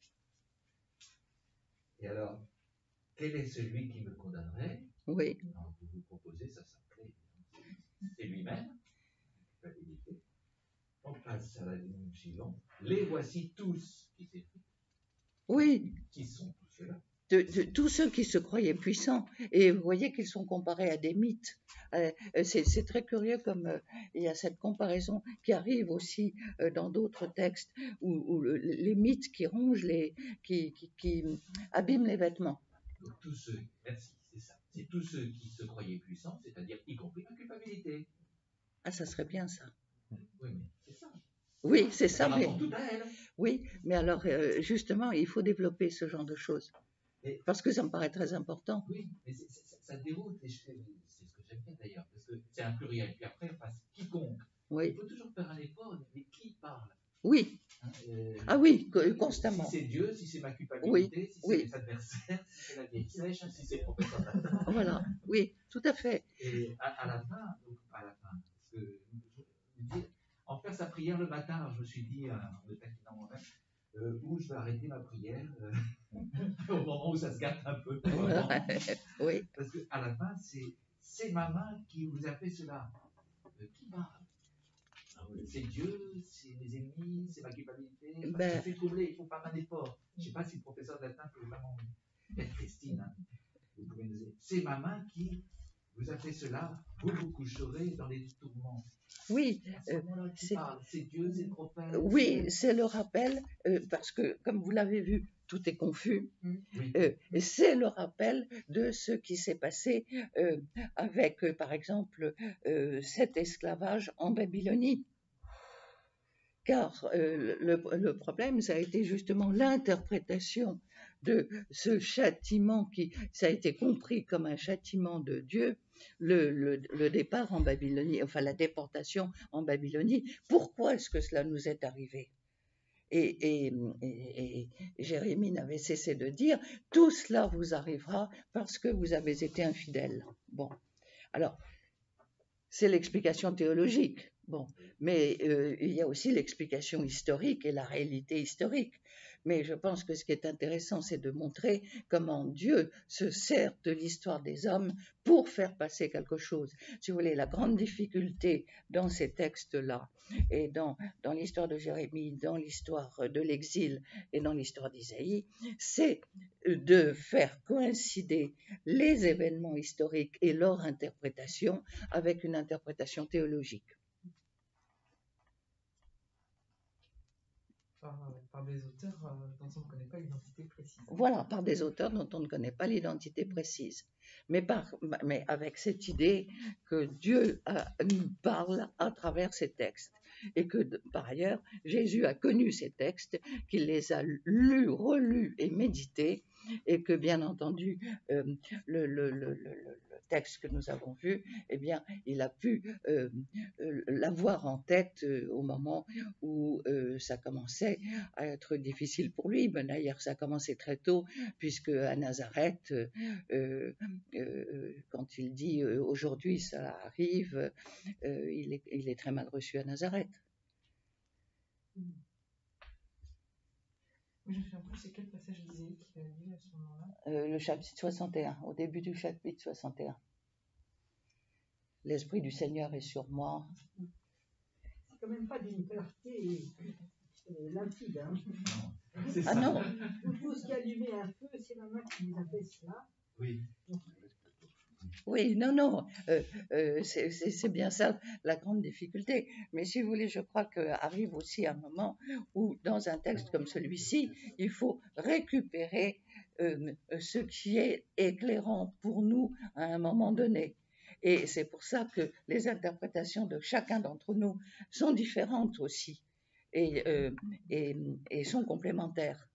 S2: Et alors, quel est celui qui me condamnerait?
S1: Oui,
S2: Alors, vous vous proposez, ça s'appelait, c'est lui-même, la culpabilité. On passe à la ligne suivante. Les voici tous qui s'écrivent.
S1: oui,
S2: Qui sont tous ceux-là?
S1: de, de tous ceux qui se croyaient puissants. Et vous voyez qu'ils sont comparés à des mythes. Euh, c'est, c'est très curieux comme euh, il y a cette comparaison qui arrive aussi euh, dans d'autres textes où, où le, les mythes qui rongent, les, qui, qui, qui abîment les vêtements.
S2: Donc tous ceux, merci, c'est ça. C'est tous ceux qui se croyaient puissants, c'est-à-dire y compris la culpabilité.
S1: Ah, ça serait bien ça.
S2: Oui, mais c'est ça.
S1: Oui, c'est ça.
S2: Ça
S1: Mais,
S2: rapporte tout à elle.
S1: oui, mais alors euh, justement, il faut développer ce genre de choses.
S2: Et,
S1: Parce que ça me paraît très important.
S2: oui, mais c'est, c'est, ça, ça déroute. Et je, c'est ce que j'aime bien d'ailleurs, parce que c'est un pluriel. Puis après, on passe quiconque.
S1: Oui.
S2: Il faut toujours faire un effort, mais qui parle
S1: Oui.
S2: hein, euh,
S1: Ah oui, constamment.
S2: Si c'est Dieu, si c'est ma culpabilité,
S1: Oui.
S2: si c'est
S1: Oui.
S2: mes adversaires, si c'est la vieille sèche, si c'est le professeur d'Atta.
S1: Voilà, oui, tout à fait.
S2: Et à, à la fin, donc à la fin, parce que je me dis, en faire sa prière le matin, alors je me suis dit, euh, en me taquinant moi-même, euh, où je vais arrêter ma prière euh, au moment où ça se gâte un peu.
S1: Oui.
S2: Parce qu'à la fin, c'est, c'est ma main qui vous a fait cela. Euh, qui parle C'est Dieu, c'est mes ennemis, c'est ma culpabilité.
S1: Ben...
S2: Je suis troublé, il faut faire un effort. Je ne sais pas si le professeur de latin peut vraiment être Christine. Hein. Vous pouvez nous dire. C'est ma main qui vous a fait cela. Vous vous coucherez dans les tourments.
S1: Oui,
S2: euh,
S1: c'est...
S2: c'est Dieu, c'est le prophète.
S1: Oui, c'est, c'est le rappel, euh, parce que comme vous l'avez vu, tout est confus.
S2: Oui.
S1: Euh, et c'est le rappel de ce qui s'est passé euh, avec, euh, par exemple, euh, cet esclavage en Babylonie. Car euh, le, le problème, ça a été justement l'interprétation de ce châtiment qui, ça a été compris comme un châtiment de Dieu, le, le, le départ en Babylonie, enfin la déportation en Babylonie. Pourquoi est-ce que cela nous est arrivé ? Et, et, et, et Jérémie n'avait cessé de dire, tout cela vous arrivera parce que vous avez été infidèles. Bon, alors, c'est l'explication théologique. Bon, mais euh, il y a aussi l'explication historique et la réalité historique. Mais je pense que ce qui est intéressant, c'est de montrer comment Dieu se sert de l'histoire des hommes pour faire passer quelque chose. Si vous voulez, la grande difficulté dans ces textes-là, et dans, dans l'histoire de Jérémie, dans l'histoire de l'exil et dans l'histoire d'Isaïe, c'est de faire coïncider les événements historiques et leur interprétation avec une interprétation théologique.
S8: Par, par des auteurs euh, dont on ne connaît pas l'identité précise.
S1: Voilà, par des auteurs dont on ne connaît pas l'identité précise. Mais, par, mais avec cette idée que Dieu a, nous parle à travers ces textes. Et que, par ailleurs, Jésus a connu ces textes, qu'il les a lus, relus et médités, et que, bien entendu, euh, le, le, le, le, le texte que nous avons vu, eh bien, il a pu euh, euh, l'avoir en tête euh, au moment où euh, ça commençait à être difficile pour lui. Ben, d'ailleurs, ça a commencé très tôt, puisque à Nazareth, euh, euh, quand il dit euh, aujourd'hui ça arrive, euh, il, est, il est très mal reçu à Nazareth.
S8: Mais je me souviens plus, c'est quel passage d'Isaïe qu'il a lu à ce moment-là
S1: euh, Le chapitre soixante et un, au début du chapitre soixante et un. L'Esprit du Seigneur est sur moi.
S6: C'est quand même pas d'une clarté euh, limpide. Hein.
S2: C'est
S1: ah
S2: ça.
S1: non
S6: Tout ce qui allumait un peu, c'est la main qui nous a fait cela.
S2: Oui.
S1: Oui, non, non, euh, euh, c'est, c'est, c'est bien ça la grande difficulté. Mais si vous voulez, je crois qu'arrive aussi un moment où, dans un texte comme celui-ci, il faut récupérer euh, ce qui est éclairant pour nous à un moment donné. Et c'est pour ça que les interprétations de chacun d'entre nous sont différentes aussi et, euh, et, et sont complémentaires.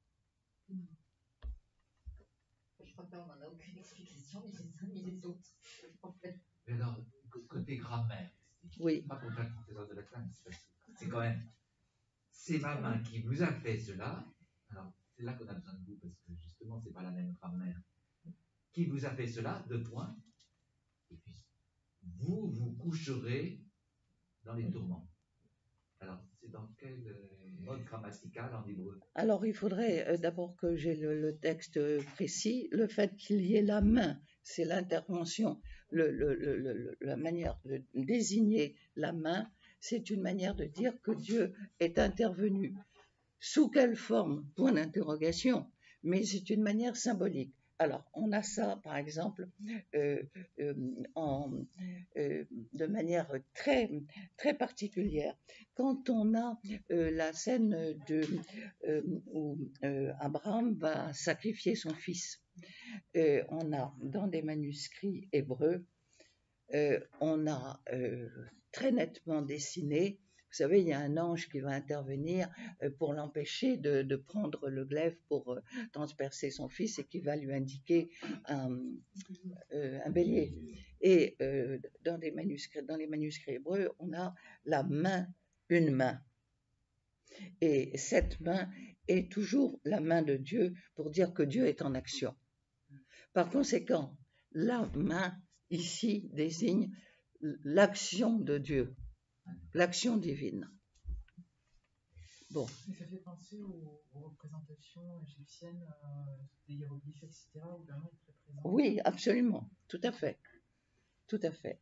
S3: Je crois qu'on n'en a aucune explication, ni les uns ni les autres. En fait.
S2: Mais alors, côté grammaire,
S1: oui.
S2: Pas pour faire le professeur de latin, c'est quand même, c'est ma main qui vous a fait cela. Alors, c'est là qu'on a besoin de vous, parce que justement, c'est pas la même grammaire. Qui vous a fait cela, deux points. Et puis, vous vous coucherez dans les tourments. Alors, c'est dans quel mode grammatical en hébreu?
S1: Alors, il faudrait euh, d'abord que j'ai le, le texte précis. Le fait qu'il y ait la main, c'est l'intervention, le, le, le, le, la manière de désigner la main, c'est une manière de dire que Dieu est intervenu. Sous quelle forme? Point d'interrogation. Mais c'est une manière symbolique. alors, on a ça, par exemple, euh, euh, en, euh, de manière très, très particulière. Quand on a euh, la scène de, euh, où euh, Abraham va sacrifier son fils, euh, on a dans des manuscrits hébreux, euh, on a euh, très nettement dessiné. Vous savez, il y a un ange qui va intervenir euh, pour l'empêcher de, de prendre le glaive pour euh, transpercer son fils et qui va lui indiquer un, euh, un bélier. Et euh, dans, des manuscrits, dans les manuscrits hébreux, on a la main, une main. Et cette main est toujours la main de Dieu pour dire que Dieu est en action. Par conséquent, la main ici désigne l'action de Dieu, l'action divine. Bon.
S8: Mais ça fait penser aux, aux représentations égyptiennes, euh, des hiéroglyphes, et cetera, où la main est très présente.
S1: Oui, absolument, tout à fait, tout à fait.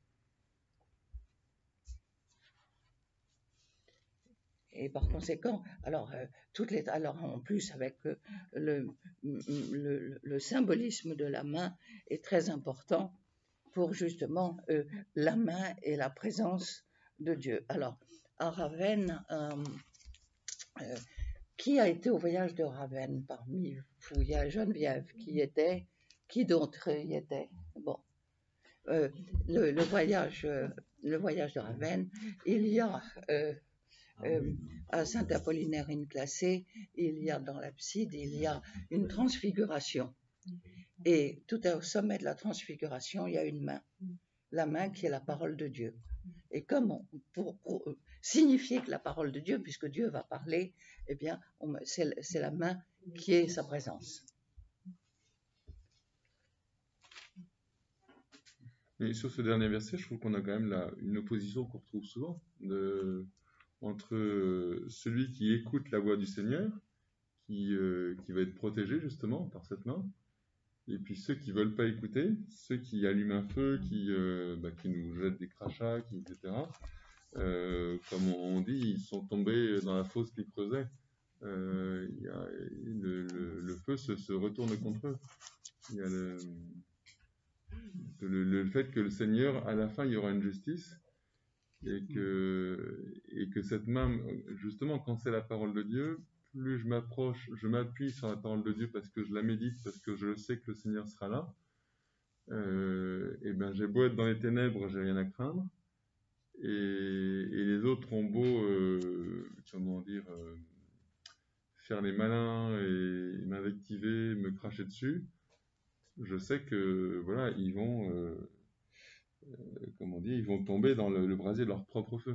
S1: Et par conséquent, alors, euh, toutes les, alors en plus avec euh, le, le, le symbolisme de la main est très important pour justement euh, la main et la présence de Dieu. Alors, à Ravenne, euh, euh, qui a été au voyage de Ravenne parmi vous? Il y a Geneviève qui y était, qui d'autre y était? Bon, euh, le, le voyage, euh, le voyage de Ravenne, il y a euh, euh, à Saint-Apollinaire une classée, il y a dans l'abside, il y a une transfiguration. Et tout au sommet de la transfiguration, il y a une main, la main qui est la parole de Dieu. Et comme on, pour, pour euh, signifier que la parole de Dieu, puisque Dieu va parler, eh bien, on, c'est, c'est la main qui est sa présence.
S4: Et sur ce dernier verset, je trouve qu'on a quand même là une opposition qu'on retrouve souvent de, entre euh, celui qui écoute la voix du Seigneur, qui, euh, qui va être protégé justement par cette main, et puis ceux qui veulent pas écouter, ceux qui allument un feu, qui, euh, bah, qui nous jettent des crachats, qui, et cetera. Euh, comme on dit, ils sont tombés dans la fosse qu'ils creusaient. Euh, y a, le, le, le feu se, se retourne contre eux. Il y a le, le, le fait que le Seigneur, à la fin, il y aura une justice, et que, et que cette main, justement, quand c'est la parole de Dieu, plus je m'approche, je m'appuie sur la parole de Dieu parce que je la médite, parce que je sais que le Seigneur sera là, euh, et ben j'ai beau être dans les ténèbres, j'ai rien à craindre, et, et les autres ont beau, euh, comment dire, euh, faire les malins et m'invectiver, me cracher dessus, je sais que voilà, ils vont, euh, euh, comment dire, ils vont tomber dans le, le brasier de leur propre feu.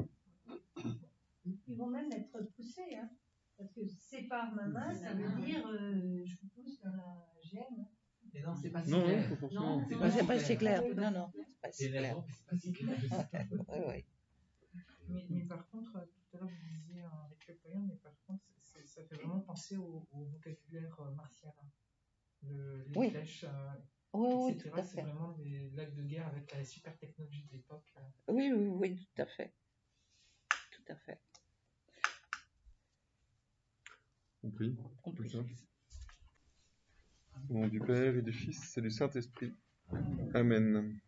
S7: Ils vont même être poussés, hein, parce que sépare ma main, ça veut dire euh, je vous pousse dans la gêne.
S8: Mais non, c'est pas si
S4: Non,
S8: clair.
S4: non, pas forcément.
S3: Non,
S1: C'est pas, c'est pas si clair. Non, non, c'est pas si
S2: C'est
S1: clair.
S2: raison, mais c'est pas si clair.
S1: Oui, oui.
S8: Mais, mais par contre, euh, tout à l'heure vous disiez euh, avec le poème, mais par contre, c'est, ça fait vraiment penser au, au vocabulaire euh, martial. Hein. Le, les
S1: Oui.
S8: flèches, euh,
S1: Oui, oui,
S8: et cetera.
S1: tout à
S8: C'est
S1: fait.
S8: vraiment des lacs de guerre avec la super technologie de l'époque. euh.
S1: Oui, oui, oui, tout à fait. Tout à fait.
S4: Compris.
S1: Compris.
S4: Comme ça. Au nom du Père et du Fils et du Saint-Esprit. Amen.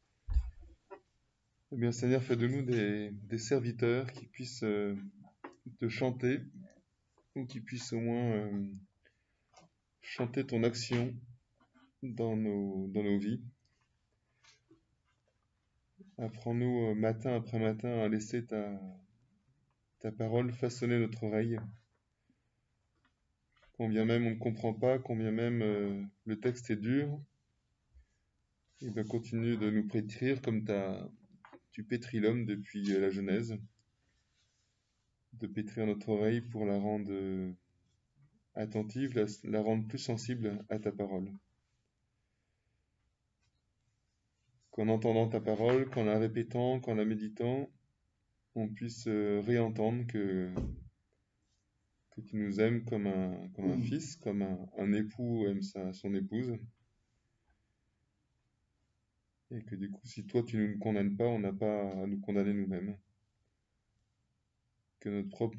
S4: Eh bien, Seigneur, fais de nous des, des serviteurs qui puissent euh, te chanter, ou qui puissent au moins euh, chanter ton action dans nos, dans nos vies. Apprends-nous euh, matin après matin à laisser ta, ta parole façonner notre oreille. Combien même on ne comprend pas, combien même euh, le texte est dur, et bien continue de nous pétrir comme t'as, tu pétris l'homme depuis euh, la Genèse, de pétrir notre oreille pour la rendre euh, attentive, la, la rendre plus sensible à ta parole. Qu'en entendant ta parole, qu'en la répétant, qu'en la méditant, on puisse euh, réentendre que, que tu nous aimes comme un, comme un fils, comme un, un époux aime sa, son épouse. Et que du coup, si toi tu ne nous condamnes pas, on n'a pas à nous condamner nous-mêmes. Que notre propre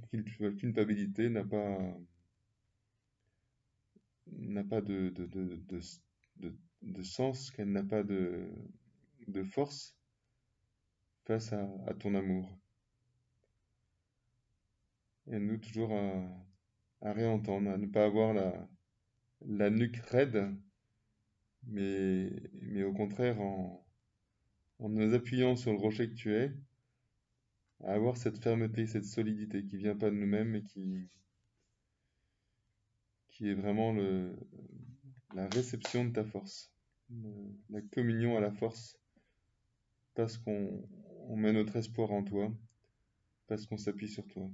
S4: culpabilité n'a pas, n'a pas de, de, de, de, de, de sens, qu'elle n'a pas de, de force face à, à ton amour. Et nous toujours à, à réentendre, à ne pas avoir la, la nuque raide, mais, mais au contraire, en, en nous appuyant sur le rocher que tu es, à avoir cette fermeté, cette solidité qui vient pas de nous-mêmes et qui, qui est vraiment le, la réception de ta force, le- la communion à la force, parce qu'on on met notre espoir en toi, parce qu'on s'appuie sur toi.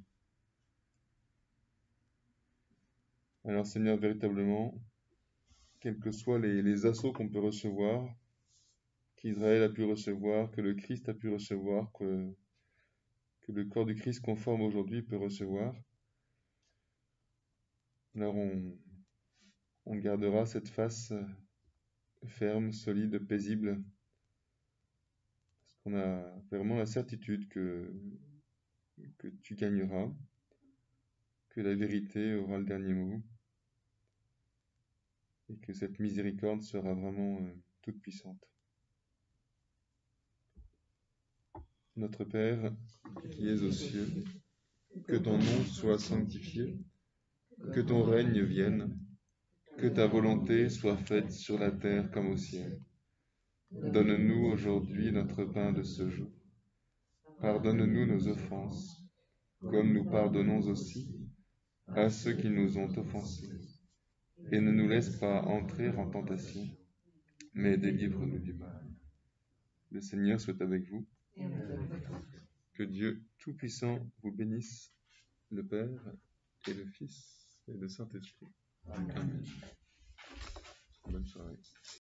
S4: Alors Seigneur, véritablement, quels que soient les, les assauts qu'on peut recevoir, qu'Israël a pu recevoir, que le Christ a pu recevoir, que, que le corps du Christ conforme aujourd'hui peut recevoir, alors on, on gardera cette face ferme, solide, paisible, parce qu'on a vraiment la certitude que, que tu gagneras, que la vérité aura le dernier mot, et que cette miséricorde sera vraiment euh, toute puissante. Notre Père, qui es aux cieux, que ton nom soit sanctifié, que ton règne vienne, que ta volonté soit faite sur la terre comme au ciel. Donne-nous aujourd'hui notre pain de ce jour. Pardonne-nous nos offenses, comme nous pardonnons aussi à ceux qui nous ont offensés. Et ne nous laisse pas entrer en tentation, mais délivre-nous du mal. Le Seigneur soit avec vous. Que Dieu Tout-Puissant vous bénisse, le Père et le Fils et le Saint-Esprit. Amen. Bonne soirée.